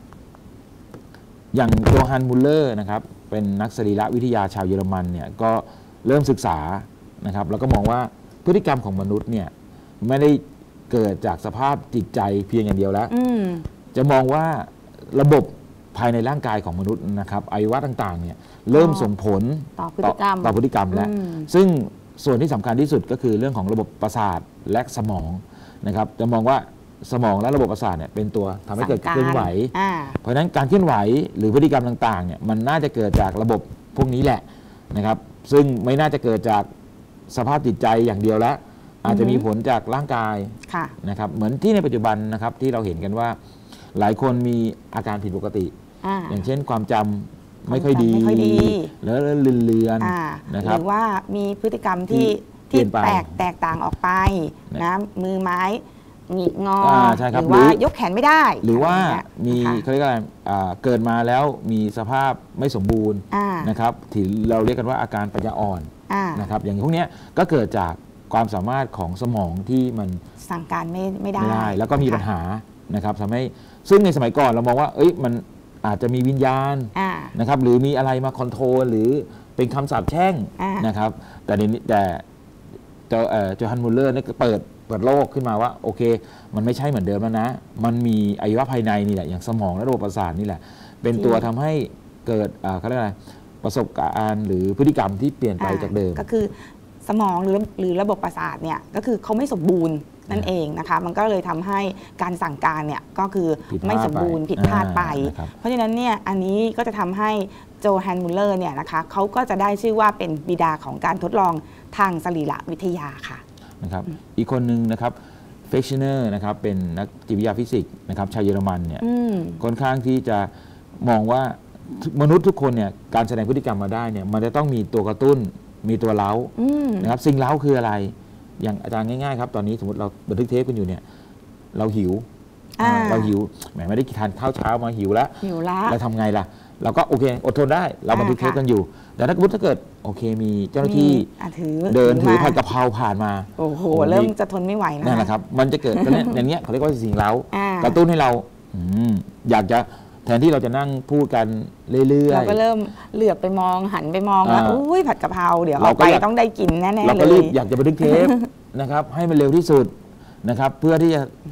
อย่างโจฮัน มุลเลอร์นะครับเป็นนักสรีรวิทยาชาวเยอรมันเนี่ยก็เริ่มศึกษานะครับแล้วก็มองว่าพฤติกรรมของมนุษย์เนี่ยไม่ได้เกิดจากสภาพจิตใจเพียงอย่างเดียวแล้วจะมองว่าระบบภายในร่างกายของมนุษย์นะครับอวัยวะต่างๆเนี่ยเริ่มส่งผลต่อพฤติกรรมต่อพฤติกรรมแล้วซึ่งส่วนที่สำคัญที่สุดก็คือเรื่องของระบบประสาทและสมองนะครับจะมองว่าสมองและระบบประสาทเนี่ยเป็นตัวทำให้เกิดเคลื่อนไหวเพราะฉะนั้นการเคลื่อนไหวหรือพฤติกรรมต่างๆเนี่ยมันน่าจะเกิดจากระบบพวกนี้แหละนะครับซึ่งไม่น่าจะเกิดจากสภาพจิตใจอย่างเดียวแล้วอาจจะมีผลจากร่างกายนะครับเหมือนที่ในปัจจุบันนะครับที่เราเห็นกันว่าหลายคนมีอาการผิดปกติอย่างเช่นความจำไม่ค่อยดีแล้วเลือนเลือนนะครับหรือว่ามีพฤติกรรมที่ที่แตกแตกต่างออกไปนะมือไม้หงิกงอหรือว่ายกแขนไม่ได้หรือว่ามีเขาเรียกอะไรเกิดมาแล้วมีสภาพไม่สมบูรณ์นะครับที่เราเรียกกันว่าอาการปัญญาอ่อนนะครับอย่างพวกนี้ก็เกิดจากความสามารถของสมองที่มันสั่งการไม่ไม่ได้แล้วก็มีปัญหานะครับทำให้ซึ่งในสมัยก่อนเรามองว่าเอ้ยมันอาจจะมีวิญญาณนะครับหรือมีอะไรมาคอนโทรลหรือเป็นคำสาปแช่งนะครับแต่ในนี้แต่โจฮัน มุลเลอร์นี่ก็เปิดเปิดโลกขึ้นมาว่าโอเคมันไม่ใช่เหมือนเดิมแล้วนะมันมีอวัยวะภายในนี่แหละอย่างสมองและระบบประสาทนี่แหละเป็นตัวทำให้เกิดเขาเรียกอะไรประสบการณ์หรือพฤติกรรมที่เปลี่ยนไปจากเดิมก็คือสมองหรือหรือระบบประสาทเนี่ยก็คือเขาไม่สมบูรณ์นั่นเองนะคะมันก็เลยทำให้การสั่งการเนี่ยก็คือไม่สมบูรณ์ผิดพลาดไปเพราะฉะนั้นเนี่ยอันนี้ก็จะทำให้โจฮัน มุลเลอร์เนี่ยนะคะเขาก็จะได้ชื่อว่าเป็นบิดาของการทดลองทางสรีรวิทยาค่ะนะครับอีกคนหนึ่งนะครับเฟชเนอร์นะครับเป็นนักจิตวิทยาฟิสิกส์นะครับชาวเยอรมันเนี่ยค่อนข้างที่จะมองว่ามนุษย์ทุกคนเนี่ยการแสดงพฤติกรรมมาได้เนี่ยมันจะต้องมีตัวกระตุ้นมีตัวเล้านะครับสิ่งเล้าคืออะไรอย่างอาจารย์ง่ายๆครับตอนนี้สมมติเราบันทึกเทปกันอยู่เนี่ยเราหิวเราหิวแหมไม่ได้ทานข้าวเช้ามาหิวแล้วหิวแล้วเราทำไงล่ะเราก็โอเคอดทนได้เราบันทึกเทปกันอยู่แต่ถ้าสมมติถ้าเกิดโอเคมีเจ้าหน้าที่เดินถือผัดกะเพราผ่านมาโอ้โหเริ่มจะทนไม่ไหวแล้วนั่นแหละครับมันจะเกิดอย่างเงี้ยเขาเรียกว่าสิ่งเล้ากระตุ้นให้เราอยากจะแทนที่เราจะนั่งพูดกันเรื่อยๆเราก็เริ่มเหลือบไปมองหันไปมองแล้วอุ้ยผัดกะเพราเดี๋ยวเราไปต้องได้กินแน่ๆเลยเราก็รีบอยากจะบันทึกเทปนะครับให้มันเร็วที่สุดนะครับเพื่อที่จะโอ้ย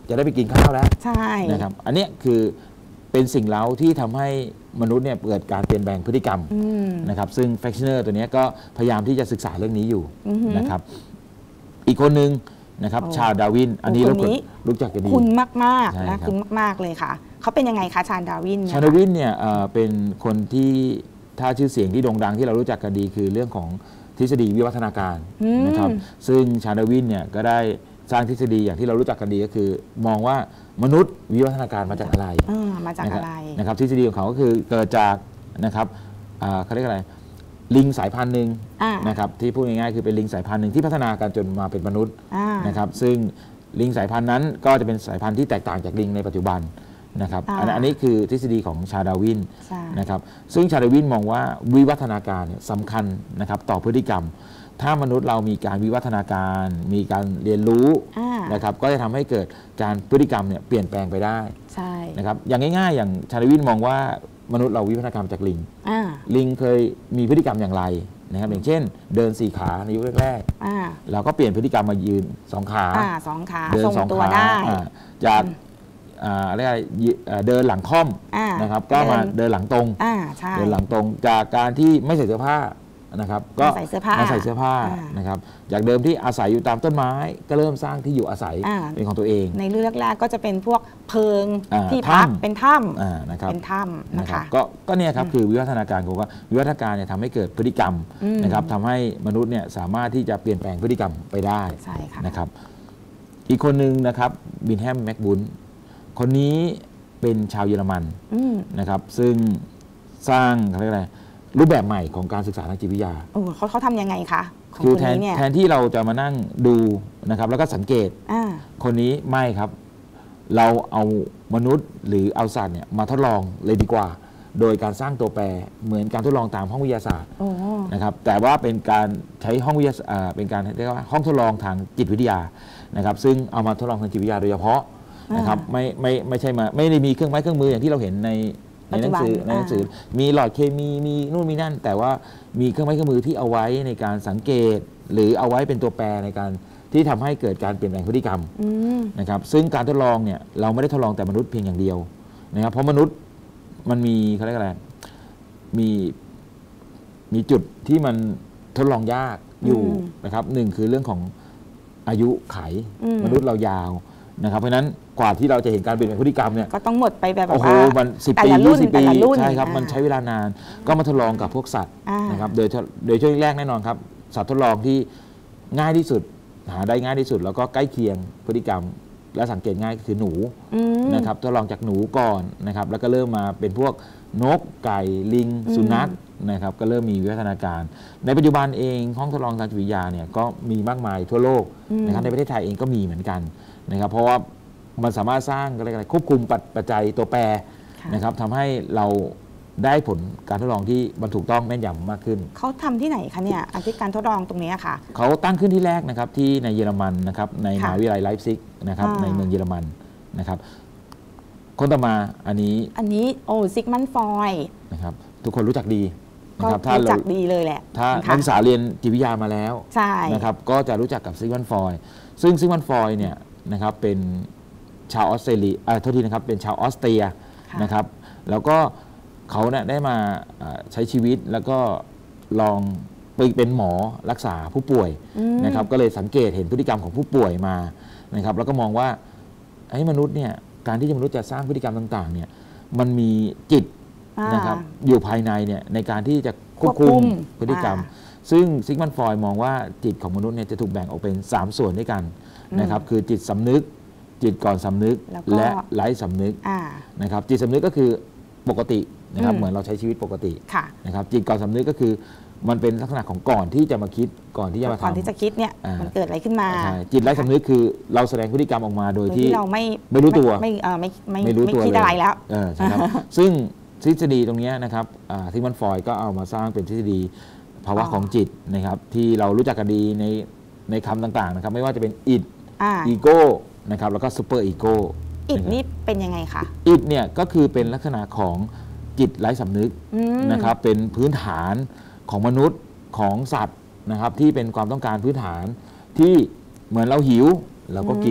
จะได้ไปกินข้าวแล้วใช่นะครับอันนี้คือเป็นสิ่งเร้าที่ทำให้มนุษย์เนี่ยเกิดการเปลี่ยนแปลงพฤติกรรมนะครับซึ่งแฟคชั่นเนอร์ตัวนี้ก็พยายามที่จะศึกษาเรื่องนี้อยู่นะครับอีกคนหนึ่งนะครับชาร์ลส์ดาร์วินอันนี้เรารู้จักกันดีคุณมากๆนะคุณมากๆเลยค่ะเขาเป็นยังไงคะชาร์ลส์ดาร์วินชาร์ลส์ดาร์วินเนี่ยเป็นคนที่ถ้าชื่อเสียงที่โด่งดังที่เรารู้จักกันดีคือเรื่องของทฤษฎีวิวัฒนาการนะครับซึ่งชาร์ลส์ดาร์วินเนี่ยก็ได้สร้างทฤษฎีอย่างที่เรารู้จักกันดีก็คือมองว่ามนุษย์วิวัฒนาการมาจากอะไรมาจากอะไรนะครับทฤษฎีของเขาก็คือเกิดจากนะครับเขาเรียกอะไรลิงสายพันธุ์หนึ่งนะครับที่พูดง่ายๆคือเป็นลิงสายพันธุ์หนึ่งที่พัฒนาการจนมาเป็นมนุษย์นะครับซึ่งลิงสายพันธุ์นั้นก็จะเป็นสายพันธุ์ที่แตกต่างจากลิงในปัจจุบันนะครับอันนี้คือทฤษฎีของชาร์ลส์ดาร์วินนะครับซึ่งชาร์ลส์ดาร์วินมองว่าวิวัฒนาการเนี่ยสำคัญนะครับต่อพฤติกรรมถ้ามนุษย์เรามีการวิวัฒนาการมีการเรียนรู้นะครับก็จะทำให้เกิดการพฤติกรรมเนี่ยเปลี่ยนแปลงไปได้ใช่นะครับอย่างง่ายๆอย่างชาร์ลส์ดาร์วินมองว่ามนุษย์เราวิวัฒนาการจากลิงลิงเคยมีพฤติกรรมอย่างไรนะครับอย่างเช่นเดินสี่ขาในยุคแรกๆเราก็เปลี่ยนพฤติกรรมมายืนสองขาสองขาเดินสองขาจากอะไรเดินหลังค่อมนะครับก็มาเดินหลังตรงเดินหลังตรงจากการที่ไม่ใส่เสื้อผ้านะครับก็ใส่เสื้อผ้ามาใส่เสื้อผ้านะครับจากเดิมที่อาศัยอยู่ตามต้นไม้ก็เริ่มสร้างที่อยู่อาศัยเป็นของตัวเองในเรื่องแรกๆก็จะเป็นพวกเพิงที่พักเป็นถ้ำนะครับเป็นถ้ำนะคะก็ก็เนี่ยครับคือวิวัฒนาการของว่าวิวัฒนาการเนี่ยทำให้เกิดพฤติกรรมนะครับทำให้มนุษย์เนี่ยสามารถที่จะเปลี่ยนแปลงพฤติกรรมไปได้นะครับอีกคนหนึ่งนะครับบินแฮมแม็กบุนคนนี้เป็นชาวเยอรมันนะครับซึ่งสร้างอะไรอะไรรูปแบบใหม่ของการศึกษาทางจิตวิทยาเขาเขาทำยังไงคะคือแทนแทนที่เราจะมานั่งดูนะครับแล้วก็สังเกตคนนี้ไม่ครับเราเอามนุษย์หรือเอาสัตว์เนี่ยมาทดลองเลยดีกว่าโดยการสร้างตัวแปรเหมือนการทดลองตามห้องวิทยาศาสตร์นะครับแต่ว่าเป็นการใช้ห้องวิทยาเป็นการเรียกว่าห้องทดลองทางจิตวิทยานะครับซึ่งเอามาทดลองทางจิตวิทยาโดยเฉพาะนะครับไม่ไม่ไม่ใช่มาไม่ได้มีเครื่องไม้เครื่องมืออย่างที่เราเห็นในในหนังสือในหนังสือมีหลอดเคมีมีนู่นมีนั่นแต่ว่ามีเครื่องไม้เครื่องมือที่เอาไว้ในการสังเกตหรือเอาไว้เป็นตัวแปรในการที่ทำให้เกิดการเปลี่ยนแปลงพฤติกรรมนะครับซึ่งการทดลองเนี่ยเราไม่ได้ทดลองแต่มนุษย์เพียงอย่างเดียวนะครับเพราะมนุษย์มันมีเขาเรียกอะไรมีมีจุดที่มันทดลองยากอยู่นะครับหนึ่งคือเรื่องของอายุไขมนุษย์เรายาวนะครับเพราะนั้นกว่าที่เราจะเห็นการเปลี่ยนแปลงพฤติกรรมเนี่ยก็ต้องหมดไปแบบโอ้โหมันสิบปียี่สิบปีใช่ครับมันใช้เวลานานก็มาทดลองกับพวกสัตว์นะครับโดยโดยช่วงแรกแน่นอนครับสัตว์ทดลองที่ง่ายที่สุดหาได้ง่ายที่สุดแล้วก็ใกล้เคียงพฤติกรรมและสังเกตง่ายคือหนูนะครับทดลองจากหนูก่อนนะครับแล้วก็เริ่มมาเป็นพวกนกไก่ลิงสุนัขนะครับก็เริ่มมีวิวัฒนาการในปัจจุบันเองห้องทดลองทางจิตวิทยาเนี่ยก็มีมากมายทั่วโลกนะครับในประเทศไทยเองก็มีเหมือนกันนะครับเพราะว่ามันสามารถสร้างอะไรควบคุมปัจจัยตัวแปรนะครับทำให้เราได้ผลการทดลองที่มันถูกต้องแม่นยำมากขึ้นเขาทำที่ไหนคะเนี่ยอันที่การทดลองตรงนี้ค่ะเขาตั้งขึ้นที่แรกนะครับที่ในเยอรมันนะครับในมหาวิทยาลัยไลฟ์ซิกนะครับในเมืองเยอรมันนะครับคนต่อมาอันนี้อันนี้โอ้ซิกมันฟอยนะครับทุกคนรู้จักดีนะครับถ้ารู้จักดีเลยแหละถ้านักศึกษาเรียนจิตวิทยามาแล้วนะครับก็จะรู้จักกับซิกมันฟอยซึ่งซิกมันฟอยเนี่ยนะครับเป็นชาวออสเตรเลียเอ่อโทษทีนะครับเป็นชาวออสเตรียนะครับแล้วก็เขาเนี่ยได้มาใช้ชีวิตแล้วก็ลองไปเป็นหมอรักษาผู้ป่วยนะครับก็เลยสังเกตเห็นพฤติกรรมของผู้ป่วยมานะครับแล้วก็มองว่าไอ้มนุษย์เนี่ยการที่มนุษย์จะสร้างพฤติกรรมต่างๆเนี่ยมันมีจิตนะครับอยู่ภายในเนี่ยในการที่จะควบคุมพฤติกรรมซึ่งซิกมันฟรอยด์มองว่าจิตของมนุษย์เนี่ยจะถูกแบ่งออกเป็นสามส่วนด้วยกันนะครับคือจิตสำนึกจิตก่อนสำนึกและไร้สำนึกนะครับจิตสำนึกก็คือปกตินะครับเหมือนเราใช้ชีวิตปกตินะครับจิตก่อนสำนึกก็คือมันเป็นลักษณะของก่อนที่จะมาคิดก่อนที่จะมาทำก่อนที่จะคิดเนี่ยมันเกิดอะไรขึ้นมาจิตไร้สำนึกคือเราแสดงพฤติกรรมออกมาโดยที่เราไม่ไม่รู้ตัวไม่ไม่ไม่รู้ตัวคิดอะไรแล้วใช่ครับซึ่งทฤษฎีตรงนี้นะครับซิกมันฟรอยด์ก็เอามาสร้างเป็นทฤษฎีภาวะของจิตนะครับที่เรารู้จักกันดีในในคำต่างๆนะครับไม่ว่าจะเป็นอิดอีโก้นะครับแล้วก็ซูเปอร์อีโก้อิดนี่เป็นยังไงคะอิดเนี่ยก็คือเป็นลักษณะของจิตไร้สำนึกนะครับเป็นพื้นฐานของมนุษย์ของสัตว์นะครับที่เป็นความต้องการพื้นฐานที่เหมือนเราหิวเราก็กิน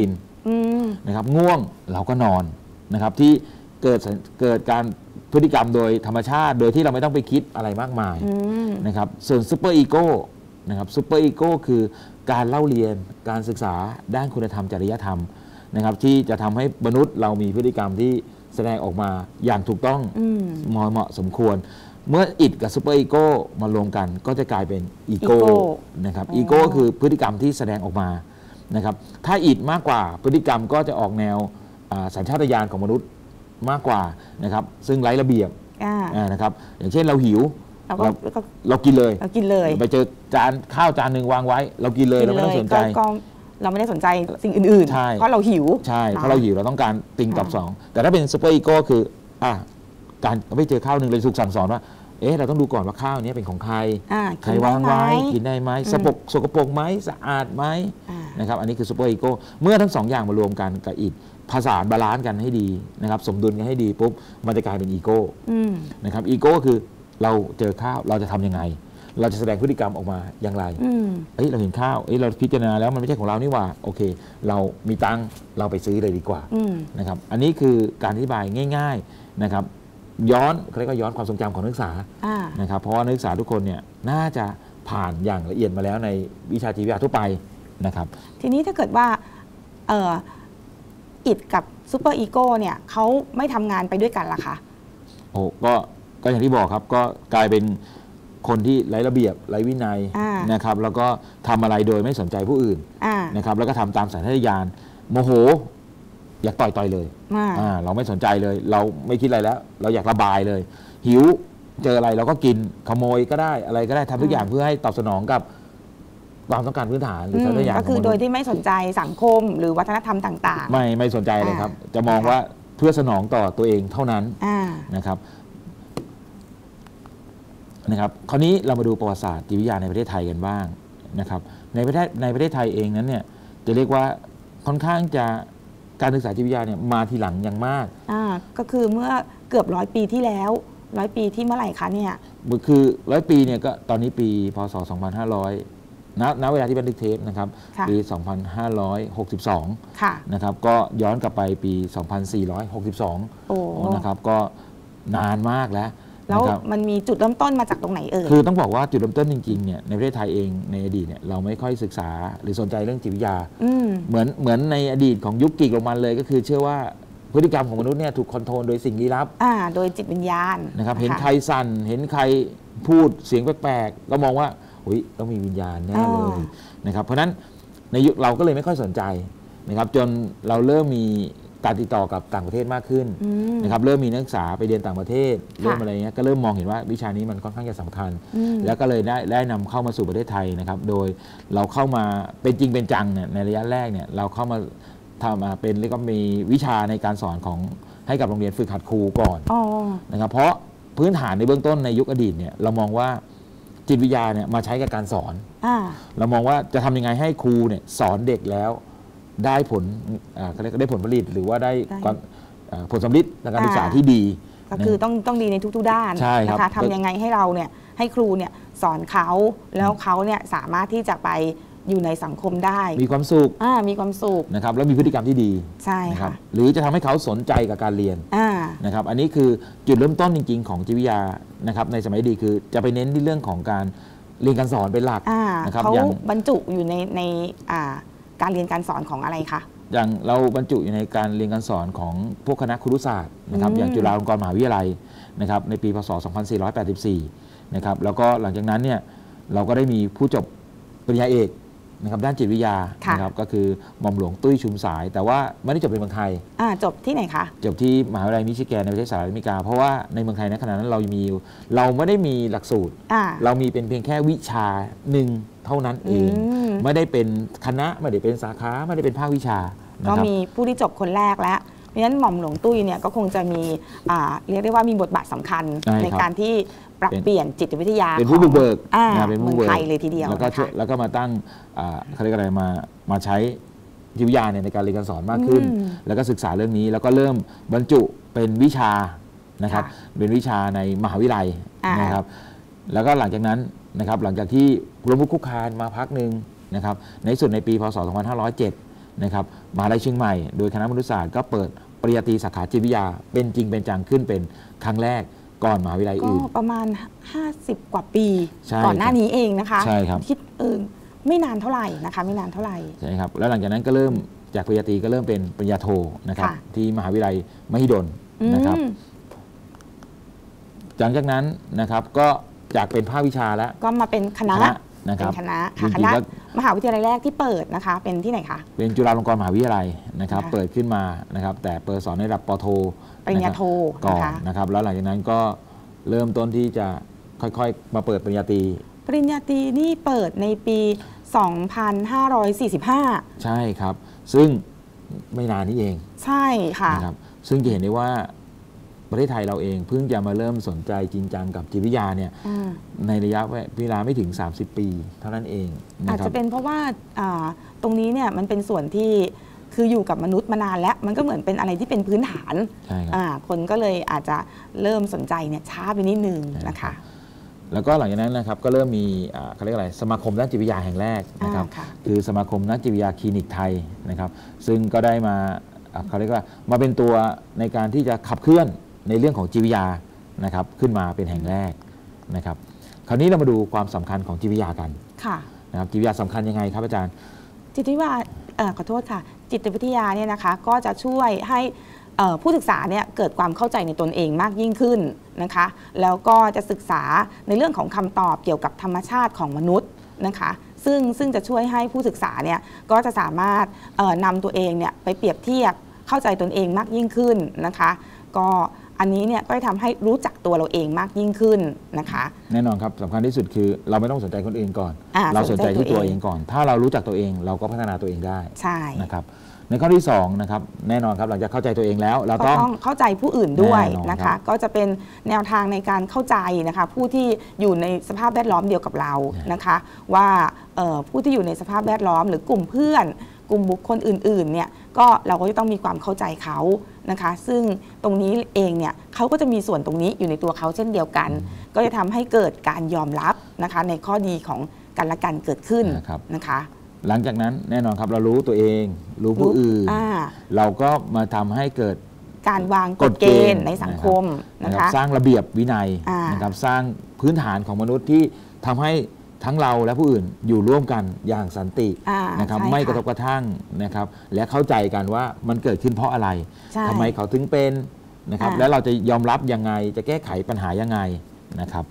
นะครับง่วงเราก็นอนนะครับที่เกิดเกิดการพฤติกรรมโดยธรรมชาติโดยที่เราไม่ต้องไปคิดอะไรมากมายนะครับส่วนซูเปอร์อีโก้นะครับซูเปอร์อีโก้คือการเล่าเรียนการศึกษาด้านคุณธรรมจริยธรรมนะครับที่จะทำให้มนุษย์เรามีพฤติกรรมที่แสดงออกมาอย่างถูกต้องเหมาะสมควรเมื่ออิดกับซูเปอร์อีโก้มารวมกันก็จะกลายเป็นอีโก้นะครับอีโก้คือพฤติกรรมที่แสดงออกมานะครับถ้าอิดมากกว่าพฤติกรรมก็จะออกแนวสัญชาตญาณของมนุษย์มากกว่านะครับซึ่งไร้ระเบียบนะครับอย่างเช่นเราหิวเราเรากินเลยเรากินเลยไปเจอจานข้าวจานหนึ่งวางไว้เรากินเลยเราไม่ต้องสนใจเราไม่ได้สนใจสิ่งอื่นๆเพราะเราหิวใช่เพราะเราหิวเราต้องการติงตอบสองแต่ถ้าเป็นซูเปอร์อีโก้คืออ่ะการไปเจอข้าวหนึ่งเลยถูกสั่งสอนว่าเอ๊ะเราต้องดูก่อนว่าข้าวนี้เป็นของใครใครวางไว้กินได้ไหมสกปรกสกปรกไหมสะอาดไหมนะครับอันนี้คือซูเปอร์อีโก้เมื่อทั้งสองอย่างมารวมกันกับอิดผสานบาลานซ์กันให้ดีนะครับสมดุลกันให้ดีปุ๊บมันจะกลายเป็นอีโก้นะครับอีโก้คือเราเจอข้าวเราจะทำยังไงเราจะแสดงพฤติกรรมออกมาอย่างไรเอ้ยเราเห็นข้าวเอ้ยเราพิจารณาแล้วมันไม่ใช่ของเรานี่หว่าโอเคเรามีตังค์เราไปซื้อเลยดีกว่านะครับอันนี้คือการอธิบายง่ายๆนะครับย้อนเขาเรียกว่าย้อนความทรงจำของนักศึกษานะครับเพราะว่านักศึกษาทุกคนเนี่ยน่าจะผ่านอย่างละเอียดมาแล้วในวิชาจิตวิทยาทั่วไปนะครับทีนี้ถ้าเกิดว่าเอ่ออิดกับซูเปอร์อีโก้เนี่ยเขาไม่ทำงานไปด้วยกันล่ะคะโอ้ก็ก็อย่างที่บอกครับก็กลายเป็นคนที่ไร้ระเบียบไร้วินัยนะครับแล้วก็ทำอะไรโดยไม่สนใจผู้อื่นนะครับแล้วก็ทำตามสัญชาตญาณโมโหอยากต่อยต่อยเลยเราไม่สนใจเลยเราไม่คิดอะไรแล้วเราอยากระบายเลยหิวเจออะไรเราก็กินขโมยก็ได้อะไรก็ได้ทำทุกอย่างเพื่อให้ตอบสนองกับความต้องการพื้นฐานหรือสัญชาตญาณก็คือโดยที่ไม่สนใจสังคมหรือวัฒนธรรมต่างๆไม่ไม่สนใจเลยครับจะมองว่าเพื่อสนองต่อตัวเองเท่านั้นนะครับนะครับคราวนี้เรามาดูประวัติศาสตร์จิตวิทยาในประเทศไทยกันบ้างนะครับในประเทศในประเทศไทยเองนั้นเนี่ยจะเรียกว่าค่อนข้างจะการศึกษาจิตวิทยาเนี่ยมาทีหลังอย่างมากอ่าก็คือเมื่อเกือบร้อยปีที่แล้วร้อยปีที่เมื่อไหร่คะเนี่ยคือร้อยปีเนี่ยก็ตอนนี้ปีพ.ศ. สองพันห้าร้อยณณเวลาที่บันทึกเทปนะครับปีสองพันห้าร้อยหกสิบสองนะครับก็ย้อนกลับไปปีสองพันสี่ร้อยหกสิบสองนะครับก็นานมากแล้วแล้วมันมีจุดเริ่มต้นมาจากตรงไหนเอ่ยคือต้องบอกว่าจุดเริ่มต้นจริงๆเนี่ยในประเทศไทยเองในอดีตเนี่ยเราไม่ค่อยศึกษาหรือสนใจเรื่องจิตวิทยาเหมือนเหมือนในอดีตของยุคกรีกโรมันเลยก็คือเชื่อว่าพฤติกรรมของมนุษย์เนี่ยถูกคอนโทรลโดยสิ่งลี้ลับอ่าโดยจิตวิญญาณนะครับเห็นใครสั่นเห็นใครพูดเสียงแปลกๆก็มองว่าอุ้ยต้องมีวิญญาณแน่เลยนะครับเพราะฉะนั้นในยุคเราก็เลยไม่ค่อยสนใจนะครับจนเราเริ่มมีการติดต่อกับต่างประเทศมากขึ้นนะครับเริ่มมีนักศึกษาไปเรียนต่างประเทศเริ่มอะไรเงี้ยก็เริ่มมองเห็นว่าวิชานี้มันค่อนข้างจะสำคัญแล้วก็เลยได้ได้นำเข้ามาสู่ประเทศไทยนะครับโดยเราเข้ามาเป็นจริงเป็นจังเนี่ยในระยะแรกเนี่ยเราเข้ามาทำมาเป็นเรียกว่ามีวิชาในการสอนของให้กับโรงเรียนฝึกหัดครูก่อนนะครับเพราะพื้นฐานในเบื้องต้นในยุคอดีตเนี่ยเรามองว่าจิตวิทยาเนี่ยมาใช้กับการสอนเรามองว่าจะทำยังไงให้ครูเนี่ยสอนเด็กแล้วได้ผลเขาเรียกได้ผลผลิตหรือว่าได้ผลสำลิดในการศึกษาที่ดีก็คือต้องต้องดีในทุกๆด้านนะคะทำยังไงให้เราเนี่ยให้ครูเนี่ยสอนเขาแล้วเขาเนี่ยสามารถที่จะไปอยู่ในสังคมได้มีความสุขมีความสุขนะครับแล้วมีพฤติกรรมที่ดีใช่ค่ะหรือจะทำให้เขาสนใจกับการเรียนนะครับอันนี้คือจุดเริ่มต้นจริงๆของจิตวิทยานะครับในสมัยอดีตคือจะไปเน้นที่เรื่องของการเรียนการสอนเป็นหลักนะครับเขาบรรจุอยู่ในในการเรียนการสอนของอะไรคะอย่างเราบรรจุอยู่ในการเรียนการสอนของพวกคณะครุศาสตร์นะครับอย่างจุฬาลงกรณ์มหาวิทยาลัยนะครับในปีพ.ศ. สองพันสี่ร้อยแปดสิบสี่นะครับแล้วก็หลังจากนั้นเนี่ยเราก็ได้มีผู้จบปริญญาเอกนะครับด้านจิตวิทยานะครับก็คือหม่อมหลวงตุ้ยชุมสายแต่ว่าไม่ได้จบในเมืองไทยจบที่ไหนคะจบที่มหาวิทยาลัยมิชิแกนในประเทศสหรัฐอเมริกาเพราะว่าในเมืองไทยในขณะนั้นเรามีเราไม่ได้มีหลักสูตรเรามีเป็นเพียงแค่วิชาหนึ่งเท่านั้นเองไม่ได้เป็นคณะไม่ได้เป็นสาขาไม่ได้เป็นภาควิชาก็มีผู้ที่จบคนแรกแล้วเพราะฉะนั้นหม่อมหลวงตุ้ยเนี่ยก็คงจะมีเรียกได้ว่ามีบทบาทสำคัญในการที่ปรับเปลี่ยนจิตวิทยาเป็นผู้บุกเบิกเป็นเมืองไทยเลยทีเดียวแล้วก็แล้วก็มาตั้งเขาเรียกอะไรมามาใช้จิตวิทยาในการเรียนการสอนมากขึ้นแล้วก็ศึกษาเรื่องนี้แล้วก็เริ่มบรรจุเป็นวิชานะครับเป็นวิชาในมหาวิทยาลัยนะครับแล้วก็หลังจากนั้นนะครับหลังจากที่ล้มลุกคลุกคลานมาพักหนึ่งนะครับในสุดในปีพ.ศ. สองพันห้าร้อยเจ็ดนะครับมหาวิทยาลัยเชียงใหม่โดยคณะมนุษยศาสตร์ก็เปิดปริญญาตรีสาขาจิตวิทยาเป็นจริงเป็นจังขึ้นเป็นครั้งแรกก่อนมหาวิทยาลัยอื่นก็ประมาณห้าสิบกว่าปีใช่ก่อนหน้านี้เองนะคะใช่ครับคิดเออไม่นานเท่าไหร่นะคะไม่นานเท่าไหร่ใช่ครับแล้วหลังจากนั้นก็เริ่มจากปริญญาตรีก็เริ่มเป็นปริญญาโทนะครับค่ะที่มหาวิทยาลัยมหิดลนะครับอืมหลังจากนั้นนะครับก็จากเป็นภาควิชาแล้วก็มาเป็นคณะคณะนะครับเป็นคณะจริค่ะงๆคณะก็มหาวิทยาลัยแรกที่เปิดนะคะ เป็นที่ไหนคะเป็นจุฬาลงกรณ์มหาวิทยาลัยนะครับค่ะเปิดขึ้นมานะครับแต่เปิดสอนในระดับปโทปริญญาโทก่อนนะคะนะครับแล้วหลังจากนั้นก็เริ่มต้นที่จะค่อยๆมาเปิดปริญญาตรีปริญญาตรีนี่เปิดในปี สองพันห้าร้อยสี่สิบห้าใช่ครับซึ่งไม่นานนี้เองใช่ค่ะนะครับซึ่งจะเห็นได้ว่าประเทศไทยเราเองเพิ่งจะมาเริ่มสนใจจริงจังกับจิตวิทยาเนี่ยอืมในระยะเวลาไม่ถึง สามสิบ ปีเท่านั้นเองนะอาจครัจะบเป็นเพราะว่าอ่าตรงนี้เนี่ยมันเป็นส่วนที่คืออยู่กับมนุษย์มานานแล้ว มันก็เหมือนเป็นอะไรที่เป็นพื้นฐานใช่ครับอ่าคนก็เลยอาจจะเริ่มสนใจเนี่ยช้าไปนิดนึงนะคะแล้วก็หลังจากนั้นนะครับก็เริ่มมีอ่าเขาเรียกอะไรสมาคมด้านจิตวิทยาแห่งแรกนะครับอ่าค่ะคือสมาคมนักจิตวิทยาคลินิกไทยนะครับซึ่งก็ได้มาอ่าเขาเรียกว่ามาเป็นตัวในการที่จะขับเคลื่อนในเรื่องของจิตวิทยานะครับขึ้นมาเป็นแห่งแรกนะครับคราวนี้เรามาดูความสำคัญของจิตวิทยากันค่ะนะครับจิตวิทยาสำคัญยังไงครับอาจารย์จิตวิทยาเอ่อขอโทษค่ะ จิตวิทยาเนี่ยนะคะก็จะช่วยให้เอ่อผู้ศึกษาเนี่ยเกิดความเข้าใจในตนเองมากยิ่งขึ้นนะคะแล้วก็จะศึกษาในเรื่องของคำตอบเกี่ยวกับธรรมชาติของมนุษย์นะคะซึ่งซึ่งจะช่วยให้ผู้ศึกษาเนี่ยก็จะสามารถเอ่อนำตัวเองเนี่ยไปเปรียบเทียบเข้าใจตนเองมากยิ่งขึ้นนะคะก็อันนี้เนี่ยก็จะทำให้รู้จักตัวเราเองมากยิ่งขึ้นนะคะแน่นอนครับสำคัญที่สุดคือเราไม่ต้องสนใจคนอื่นก่อนอ่าเราสนใจที่สนใจตัวตัวเองเองก่อน ถ้าเรารู้จักตัวเองเราก็พัฒนาตัวเองได้ใช่นะครับในข้อที่สองนะครับแน่นอนครับหลังจากเข้าใจตัวเองแล้วเราก็ต้องต้องเข้าใจผู้อื่นด้วยแน่นอนนะครัคะบก็จะเป็นแนวทางในการเข้าใจนะคะผู้ที่อยู่ในสภาพแวดล้อมเดียวกับเรานะคะว่าเอ่อผู้ที่อยู่ในสภาพแวดล้อมหรือกลุ่มเพื่อน กลุ่มบุคคลอื่นๆเนี่ยก็เราก็จะต้องมีความเข้าใจเขานะคะซึ่งตรงนี้เองเนี่ยเขาก็จะมีส่วนตรงนี้อยู่ในตัวเขาเช่นเดียวกัน ก็จะทำให้เกิดการยอมรับนะคะในข้อดีของกันและกันเกิดขึ้นนะครับนะคะหลังจากนั้นแน่นอนครับเรารู้ตัวเอง รู้ผู้อื่นอ่าเราก็มาทำให้เกิดการวางกฎเกณฑ์ในสังคมนะนะครัคะบสร้างระเบียบวินัยอ่านนะครับสร้างพื้นฐานของมนุษย์ที่ทำให้ทั้งเราและผู้อื่นอยู่ร่วมกันอย่างสันติอ่านะครับใช่ไม่ค่ะกระทบกระทั่งนะครับและเข้าใจกันว่ามันเกิดขึ้นเพราะอะไรใช่ทำไมเขาถึงเป็นนะครับอ่าแล้วเราจะยอมรับยังไงจะแก้ไขปัญหายังไงนะครับ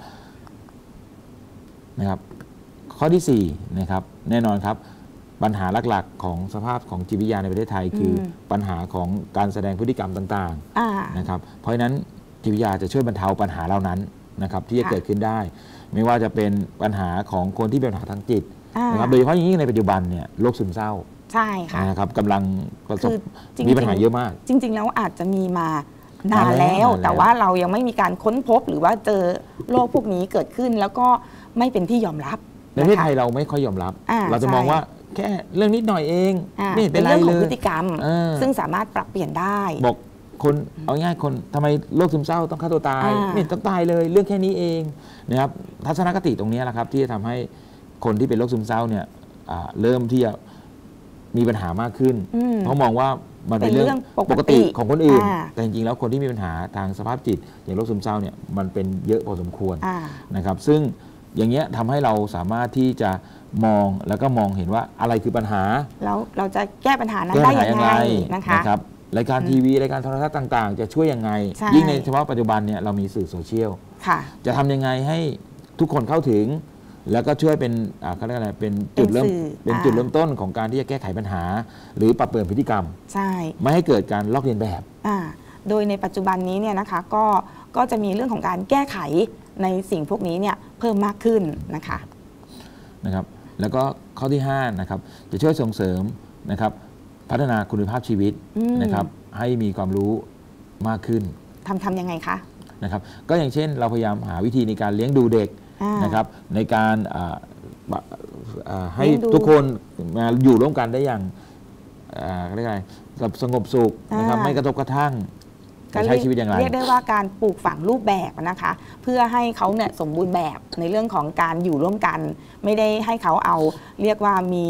นะครับข้อที่สี่นะครับแน่นอนครับปัญหาหลักๆของสภาพของจิตวิทยาในประเทศไทย คือปัญหาของการแสดงพฤติกรรมต่างอ่าๆนะครับเพราะฉะนั้นจิตวิทยาจะช่วยบรรเทาปัญหาเหล่านั้นนะครับที่จะค่ะเกิดขึ้นได้ ไม่ว่าจะเป็นปัญหาของคนที่เป็นปัญหาทางจิตอ่านะครับโดยเฉพาะอย่างยิ่งในปัจจุบันเนี่ยโรคซึมเศร้าใช่ค่ะนะครับกำลังประสบคือจริงๆมีปัญหาเยอะมากจริง ๆ แล้วอาจจะมีมานานนานแล้วแล้วนานแล้วแต่ว่าเรายังไม่มีการค้นพบหรือว่าเจอโรคพวกนี้เกิดขึ้น แล้วก็ไม่เป็นที่ยอมรับในประเทศนะคะไทยเราไม่ค่อยยอมรับอ่าเราจะมองใช่ว่าแค่เรื่องนิดหน่อยเองอ่าไม่เห็นเป็เป็น นไรเรื่องขเลองยพฤติกรรมเออซึ่งสามารถปรับเปลี่ยนได้บอกคนเอาง่ายๆคนทำไมโรคซึมเศร้าต้องฆ่าตัวตายอ่าไม่เห็นต้องตายเลยเรื่องแค่นี้เองนะครับทัศนคติตรงนี้แหละครับที่จะทำให้คนที่เป็นโรคซึมเศร้าเนี่ยอ่าเริ่มที่จะมีปัญหามากขึ้นอืมเพราะมองว่ามันเป็นเป็นเรื่เรื่ออง งปปกกติติของคนอื่นอ่าแต่จริงๆแล้วคนที่มีปัญหาทางสภาพจิตอย่างโรคซึมเศร้าเนี่ยมันเป็นเยอะพอสมควรอ่านะครับซึ่งอย่างเงี้ยทำให้เราสามารถที่จะมองแล้วก็มองเห็นว่าอะไรคือปัญหาแล้วเราจะแก้ปัญหานั้นแก้ได้ปัญหายังไงนะคะนะครับรายการทีวีรายการโทรทัศน์ต่างๆ จะช่วยยังไงใช่ยิ่งในเฉพาะปัจจุบันเนี่ยเรามีสื่อโซเชียลค่ะจะทำยังไงให้ทุกคนเข้าถึง แล้วก็ช่วยเป็นอ่าเขาเรียกอะไรเป็นจุดเริ่มเป็นสื่อเป็นจุดอ่าเริ่มต้นของการที่จะแก้ไขปัญหา หรือปรับเปลี่ยนพฤติกรรมใช่ไม่ให้เกิดการลอกเลียนแบบอ่าโดยในปัจจุบันนี้เนี่ยนะคะก็ก็จะมีเรื่องของการแก้ไขในสิ่งพวกนี้เนี่ยเพิ่มมากขึ้นนะคะนะครับแล้วก็ข้อที่ห้านะครับจะช่วยส่งเสริมนะครับพัฒนาคุณภาพชีวิตอืมนะครับให้มีความรู้มากขึ้นทำทำยังไงคะนะครับก็อย่างเช่นเราพยายามหาวิธีในการเลี้ยงดูเด็กอ่านะครับในการอ่าบะอ่าให้เลี้ยงดูทุกคนมาอยู่ร่วมกันได้อย่างอ่าเรียกอะไรสงบสุขนะครับอ่าไม่กระทบกระทั่งจะใช้ชีวิตอย่างไรเรียกได้ว่าการปลูกฝังรูปแบบนะคะ เพื่อให้เขาเนี่ยสมบูรณ์แบบในเรื่องของการอยู่ร่วมกัน ไม่ได้ให้เขาเอาเรียกว่ามี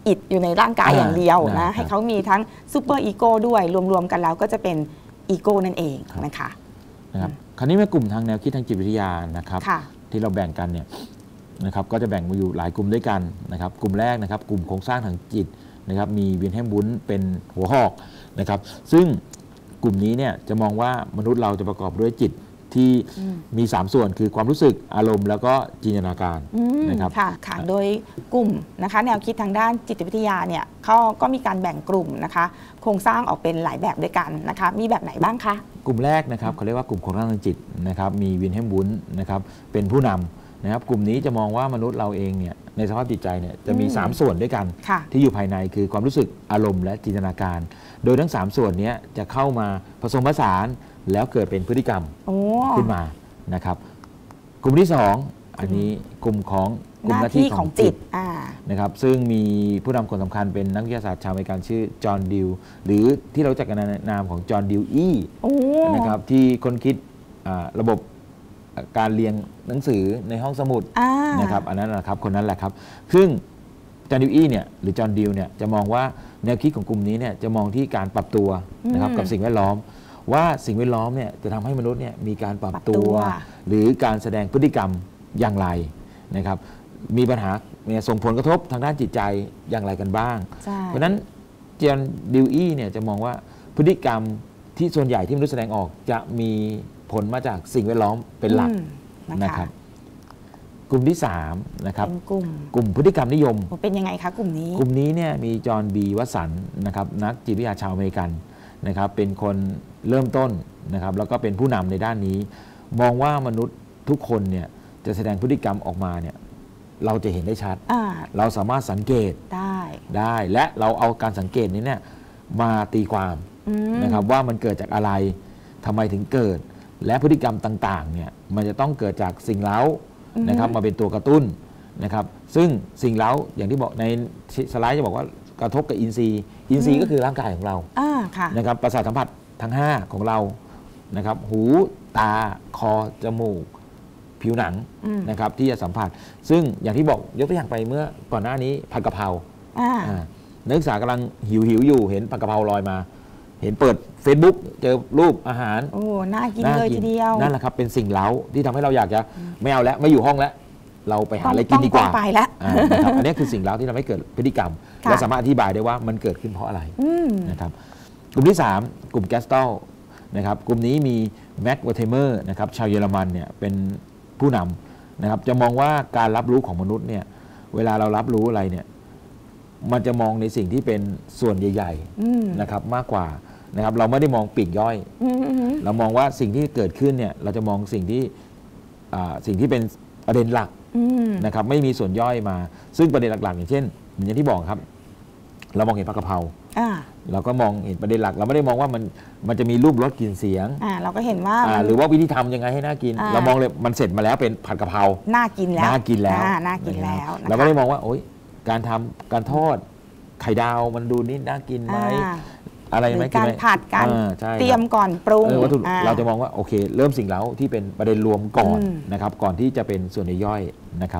อิดอยู่ในร่างกายอ่าอย่างเดียวนะนะให้เขามีทั้งซูเปอร์อีโก้ด้วยรวมๆกันแล้วก็จะเป็นอีโก้นั่นเองนะคะนะครับคราวนี้เมื่อกลุ่มทางแนวคิดทางจิตวิทยานะครับค่ะที่เราแบ่งกันเนี่ยนะครับก็จะแบ่งมาอยู่หลายกลุ่มด้วยกันนะครับกลุ่มแรกนะครับกลุ่มโครงสร้างทางจิตนะครับมีวินแฮมบุนเป็นหัวหอกนะครับซึ่งกลุ่มนี้เนี่ยจะมองว่ามนุษย์เราจะประกอบด้วยจิตที่มีสามส่วนคือความรู้สึกอารมณ์แล้วก็จินตนาการอืมนะครับค่ะค่ะโดยกลุ่มนะคะแนวคิดทางด้านจิตวิทยาเนี่ยเขาก็มีการแบ่งกลุ่มนะคะโครงสร้างออกเป็นหลายแบบด้วยกันนะคะมีแบบไหนบ้างคะกลุ่มแรกนะครับเขาเรียกว่ากลุ่มโครงสร้างทางจิตนะครับมีวินแฮมบุนนะครับเป็นผู้นำนะครับกลุ่มนี้จะมองว่ามนุษย์เราเองเนี่ยในสภาพจิตใจเนี่ยจะมีอืมสามส่วนด้วยกันค่ะที่อยู่ภายในคือความรู้สึกอารมณ์และจินตนาการ โดยทั้งสามส่วนนี้จะเข้ามาผสมผสานแล้วเกิดเป็นพฤติกรรมโอ้ขึ้นมานะครับกลุ่มที่สองอันนี้กลุ่มของกหลุ่มน้าหน้าที่ที่ขขออง งจิจิตตอ่านะครับซึ่งมีผู้นำคนสำคัญเป็นนักวิทยาศาสตร์ชาวอเมริกันชื่อจอห์นดิวหรือที่เรารู้จักกันในนามของจอห์นดิวอีโอ้นะครับที่ค้นคิดอ่าระบบการเรียนหนังสือในห้องสมุดอ่านะครับอันนั้นนะครับคนนั้นแหละครับซึ่งจอห์นดิวอีเนี่ยหรือจอห์นดิวเนี่ยจะมองว่าแนวคิดของกลุ่มนี้เนี่ยจะมองที่การปรับตัวนะครับอืมกับสิ่งแวดล้อม ว่าสิ่งแวดล้อมเนี่ยจะทำให้มนุษย์เนี่ยมีการปรับปรับตัตัว วหรือการแสดงพฤติกรรมอย่างไรนะครับมีปัญหาเนี่ยส่งผลกระทบทางด้านจิตใจอย่างไรกันบ้างใช่เพราะฉะนั้นเจนดิวอี้เนี่ยจะมองว่าพฤติกรรมที่ส่วนใหญ่ที่มนุษย์แสดงออกจะมีผลมาจากสิ่งแวดล้อมเป็นหลักอืมนะนะคะ ครับกลุ่มที่สามนะครับเป็นกลุ่มกลุ่มพฤติกรรมนิยมเป็นยังไงคะกลุ่มนี้กลุ่มนี้เนี่ยมีจอห์นบีวัตสันนะครับนักจิตวิทยาชาวอเมริกันนะครับเป็นคนเริ่มต้นนะครับแล้วก็เป็นผู้นำในด้านนี้ มองว่ามนุษย์ทุกคนเนี่ยจะแสดงพฤติกรรมออกมาเนี่ยเราจะเห็นได้ชัดอ่าเราสามารถสังเกตได้ได้และเราเอาการสังเกตนี้เนี่ยมาตีความอืมนะครับว่ามันเกิดจากอะไรทำไมถึงเกิด และพฤติกรรมต่างๆเนี่ยมันจะต้องเกิดจากสิ่งเร้านะครับมาเป็นตัวกระตุ้นนะครับซึ่งสิ่งเร้าอย่างที่บอกในสไลด์จะบอกว่ากระทบกับอินทรีย์อินทรีย์ก็คือร่างกายของเราอ่าค่ะนะครับประสาทสัมผัสทั้งห้าของเรานะครับหูตาคอจมูกผิวหนังอืมนะครับที่จะสัมผัส ซึ่งอย่างที่บอกยกตัวอย่างไปเมื่อก่อนหน้านี้ผัดกะเพราอ่าอ่านักศึกษากำลังหิวหิวอยู่เห็นผัดกะเพราลอยมา เห็นเปิด Facebook เจอรูปอาหารโอ้น่ากินน่าเลยทีเดียวนั่นแหละครับเป็นสิ่งเล้าที่ทำให้เราอยากจะไม่เอาแล้วไม่อยู่ห้องแล้ว เราไปหาอะไรกินดีกว่าต้องไปแล้วอ่านะครับอันนี้คือสิ่งเล้าที่ทำให้เกิดพฤติกรรมค่ะและสามารถอธิบายได้ว่ามันเกิดขึ้นเพราะอะไรอืมนะครับกลุ่มที่ สาม กลุ่มแกสตอลนะครับกลุ่มนี้มีแม็กวอเทเมอร์นะครับชาวเยอรมันเนี่ยเป็นผู้นำนะครับจะมองว่าการรับรู้ของมนุษย์เนี่ยเวลาเรารับรู้อะไรเนี่ยมันจะมองในสิ่งที่เป็นส่วนใหญ่อืมๆนะครับมากกว่านะครับเราไม่ได้มองปีกย่อยอืมอืมเรามองว่าสิ่งที่เกิดขึ้นเนี่ยเราจะมองสิ่งที่อ่าสิ่งที่เป็นประเด็นหลักอืมนะครับไม่มีส่วนย่อยมา ซึ่งประเด็นหลักๆ อย่างเช่นอย่างที่บอกครับ เรามองเห็นผักกะเพราอ่าเราก็มองเห็นประเด็นหลัก เราไม่ได้มองว่ามันมันจะมีรูปรสกลิ่นเสียงอ่าเราก็เห็นว่าอ่ามันหรือว่าวิธีทำยังไงให้น่ากินอ่าเรามองเลยมันเสร็จมาแล้วเป็นผัดกะเพราน่ากินแล้วน่ากินแล้วอ่าน่ากินแล้วนะคะเราไม่ได้มองว่าโอ๊ยการทำการทอดไข่ดาวมันดูนี่น่ากินไหมอ่าอะไรหไหมรือกินการไหมผัดการอ่าใช่ครับเตรียมก่อนปรุงเออวัตถุอ่เราจะมองว่าโอเค เริ่มสิ่งเล้าที่เป็นประเด็นรวมก่อนอืมนะครับก่อนที่จะเป็นส่วนย่อยๆนะครับ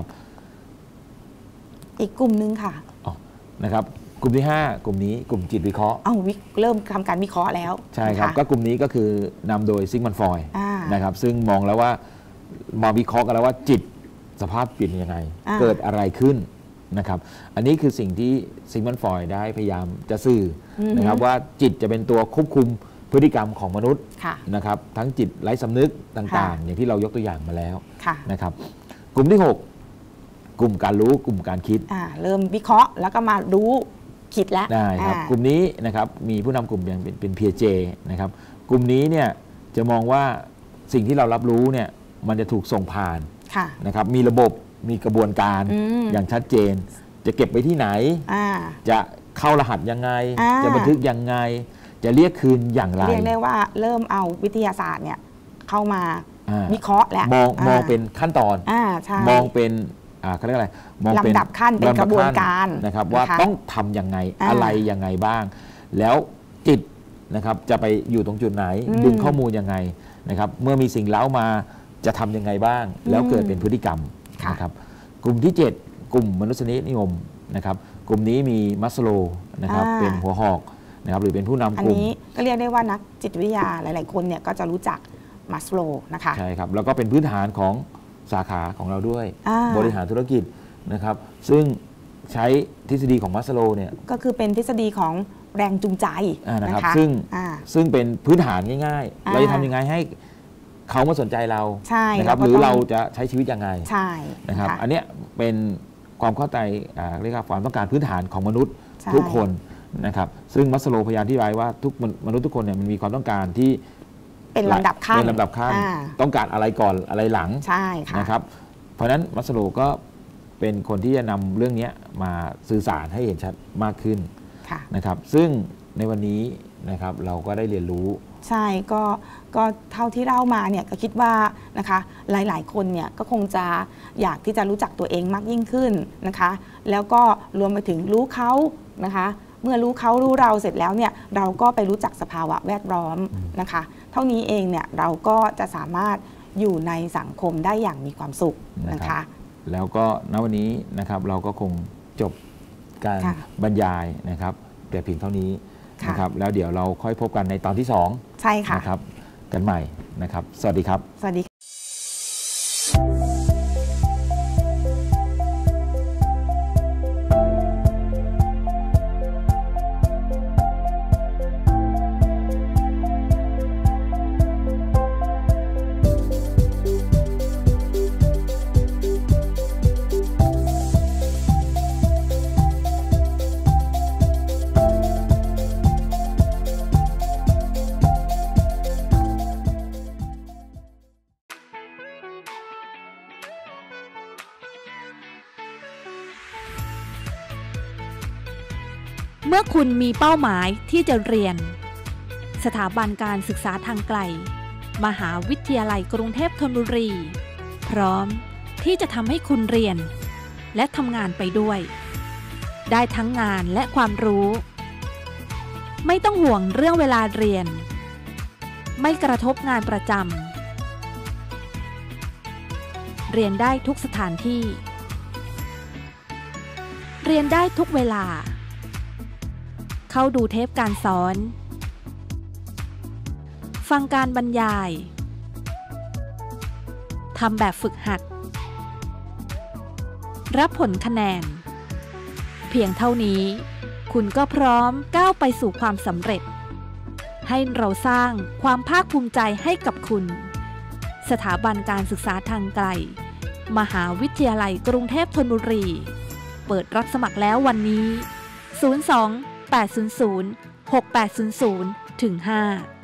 อีกกลุ่มหนึงค่ะอ๋อนะครับกลุ่มที่ ห้ากลุ่มนี้กลุ่มจิตวิเคราะห์เอาวิเริ่มทำการวิเคราะห์แล้วใช่ครับนะะก็กลุ่มนี้ก็คือนำโดยซิกมันฟรอยด์อ่านะครับซึ่งมองแล้วว่ามาวิเคราะห์กันแล้วว่าจิตสภาพจิตเป็นยังไงอ่าเกิดอะไรขึ้นนะครับอันนี้คือสิ่งที่ซิกมันฟรอยด์ได้พยายามจะสื่ออนะครับว่าจิตจะเป็นตัวควบคุมพฤติกรรมของมนุษย์ค่ะนะครับทั้งจิตไร้สำนึกต่างๆค่ะอย่างที่เรายกตัวอย่างมาแล้วค่ะนะครับกลุ่มที่ หก กลุ่มการรู้กลุ่มการคิดอ่าเริ่มวิเคราะห์แล้วก็มารู้คิดแล้วได้ครับอ่ากลุ่มนี้นะครับมีผู้นำกลุ่มอย่างเป็นเป็น พี เจ นะครับกลุ่มนี้เนี่ยจะมองว่าสิ่งที่เรารับรู้เนี่ยมันจะถูกส่งผ่านค่ะนะครับมีระบบมีกระบวนการอืมอย่างชัดเจน จะเก็บไปที่ไหนอ่าจะเข้ารหัสยังไงอ่าจะบันทึกยังไง จะเรียกคืนอย่างไรเรียกได้ว่าเริ่มเอาวิทยาศาสตร์เนี่ยเข้ามาอ่าวิเคราะห์แล้วมองมองาเป็นขั้นตอนอ่าใช่มองเป็นอ่าเขาเรียกอะไรมองเป็นลำดับขั้นเป็นลำกระบวนการนะครับนะคะว่าต้องทำยังไงอ่าอะไรยังไงบ้าง แล้วจิตนะครับจะไปอยู่ตรงจุดไหนอืมดึงข้อมูลยังไงนะครับเมื่อมีสิ่งเล้ามาจะทำยังไงบ้าง แล้วเกิดเป็นพฤติกรรมค่ะนะครับกลุ่มที่ เจ็ด กลุ่มมนุษยนิยมนะครับกลุ่มนี้มีมัสโลนะครับเป็นหัวหอกนะครับหรือเป็นผู้นำอักนลุ่มนี้ก็เรียกได้ว่านักจิตวิทยาหลาย ๆ คนเนี่ยก็จะรู้จักมัสโลนะคะใช่ครับแล้วก็เป็นพื้นฐานของสาขาของเราด้วยบริหารธุรกิจนะครับซึ่งใช้ทฤษฎีของมัสโลเนี่ยก็คือเป็นทฤษฎีของแรงจูงใจนะครับซึ่งซึ่งเป็นพื้นฐานง่ายๆเราจะทำยังไงให้เขามาสนใจเรานะครับหรือเราจะใช้ชีวิตยังไงนะครับอันนี้เป็นความเข้าใจเรียกว่าความต้องการพื้นฐานของมนุษย์ทุกคนนะครับซึ่งมัสโลพยายามอธิบายว่าทุกมนุษย์ทุกคนเนี่ยมันมีความต้องการที่เป็นลำดับขั้นเป็นลำดับขั้นต้องการอะไรก่อนอะไรหลังนะครับเพราะฉะนั้นมัสโลก็เป็นคนที่จะนำเรื่องนี้มาสื่อสารให้เห็นชัดมากขึ้นนะครับซึ่งในวันนี้นะครับเราก็ได้เรียนรู้ใช่ก็ก็เท่าที่เล่ามาเนี่ยก็คิดว่านะคะหลายๆคนเนี่ยก็คงจะอยากที่จะรู้จักตัวเองมากยิ่งขึ้นนะคะแล้วก็รวมไปถึงรู้เขานะคะเมื่อรู้เขารู้เราเสร็จแล้วเนี่ยเราก็ไปรู้จักสภาวะแวดล้อมนะคะเท่านี้เองเนี่ยเราก็จะสามารถอยู่ในสังคมได้อย่างมีความสุขนะคะแล้วก็ณวันนี้นะครับเราก็คงจบการบรรยายนะครับแต่เพียงเท่านี้นะครับแล้วเดี๋ยวเราค่อยพบกันในตอนที่สองใช่ค่ะนะครับกันใหม่นะครับสวัสดีครับสวัสดีเมื่อคุณมีเป้าหมายที่จะเรียนสถาบันการศึกษาทางไกลมหาวิทยาลัยกรุงเทพธนบุรีพร้อมที่จะทำให้คุณเรียนและทำงานไปด้วยได้ทั้งงานและความรู้ไม่ต้องห่วงเรื่องเวลาเรียนไม่กระทบงานประจำเรียนได้ทุกสถานที่เรียนได้ทุกเวลาเข้าดูเทปการสอนฟังการบรรยายทำแบบฝึกหัดรับผลคะแนนเพียงเท่านี้คุณก็พร้อมก้าวไปสู่ความสำเร็จให้เราสร้างความภาคภูมิใจให้กับคุณสถาบันการศึกษาทางไกลมหาวิทยาลัยกรุงเทพธนบุรีเปิดรับสมัครแล้ววันนี้ศูนย์ สอง แปด ศูนย์ ศูนย์ หก แปด ศูนย์ ศูนย์ ถึง ห้า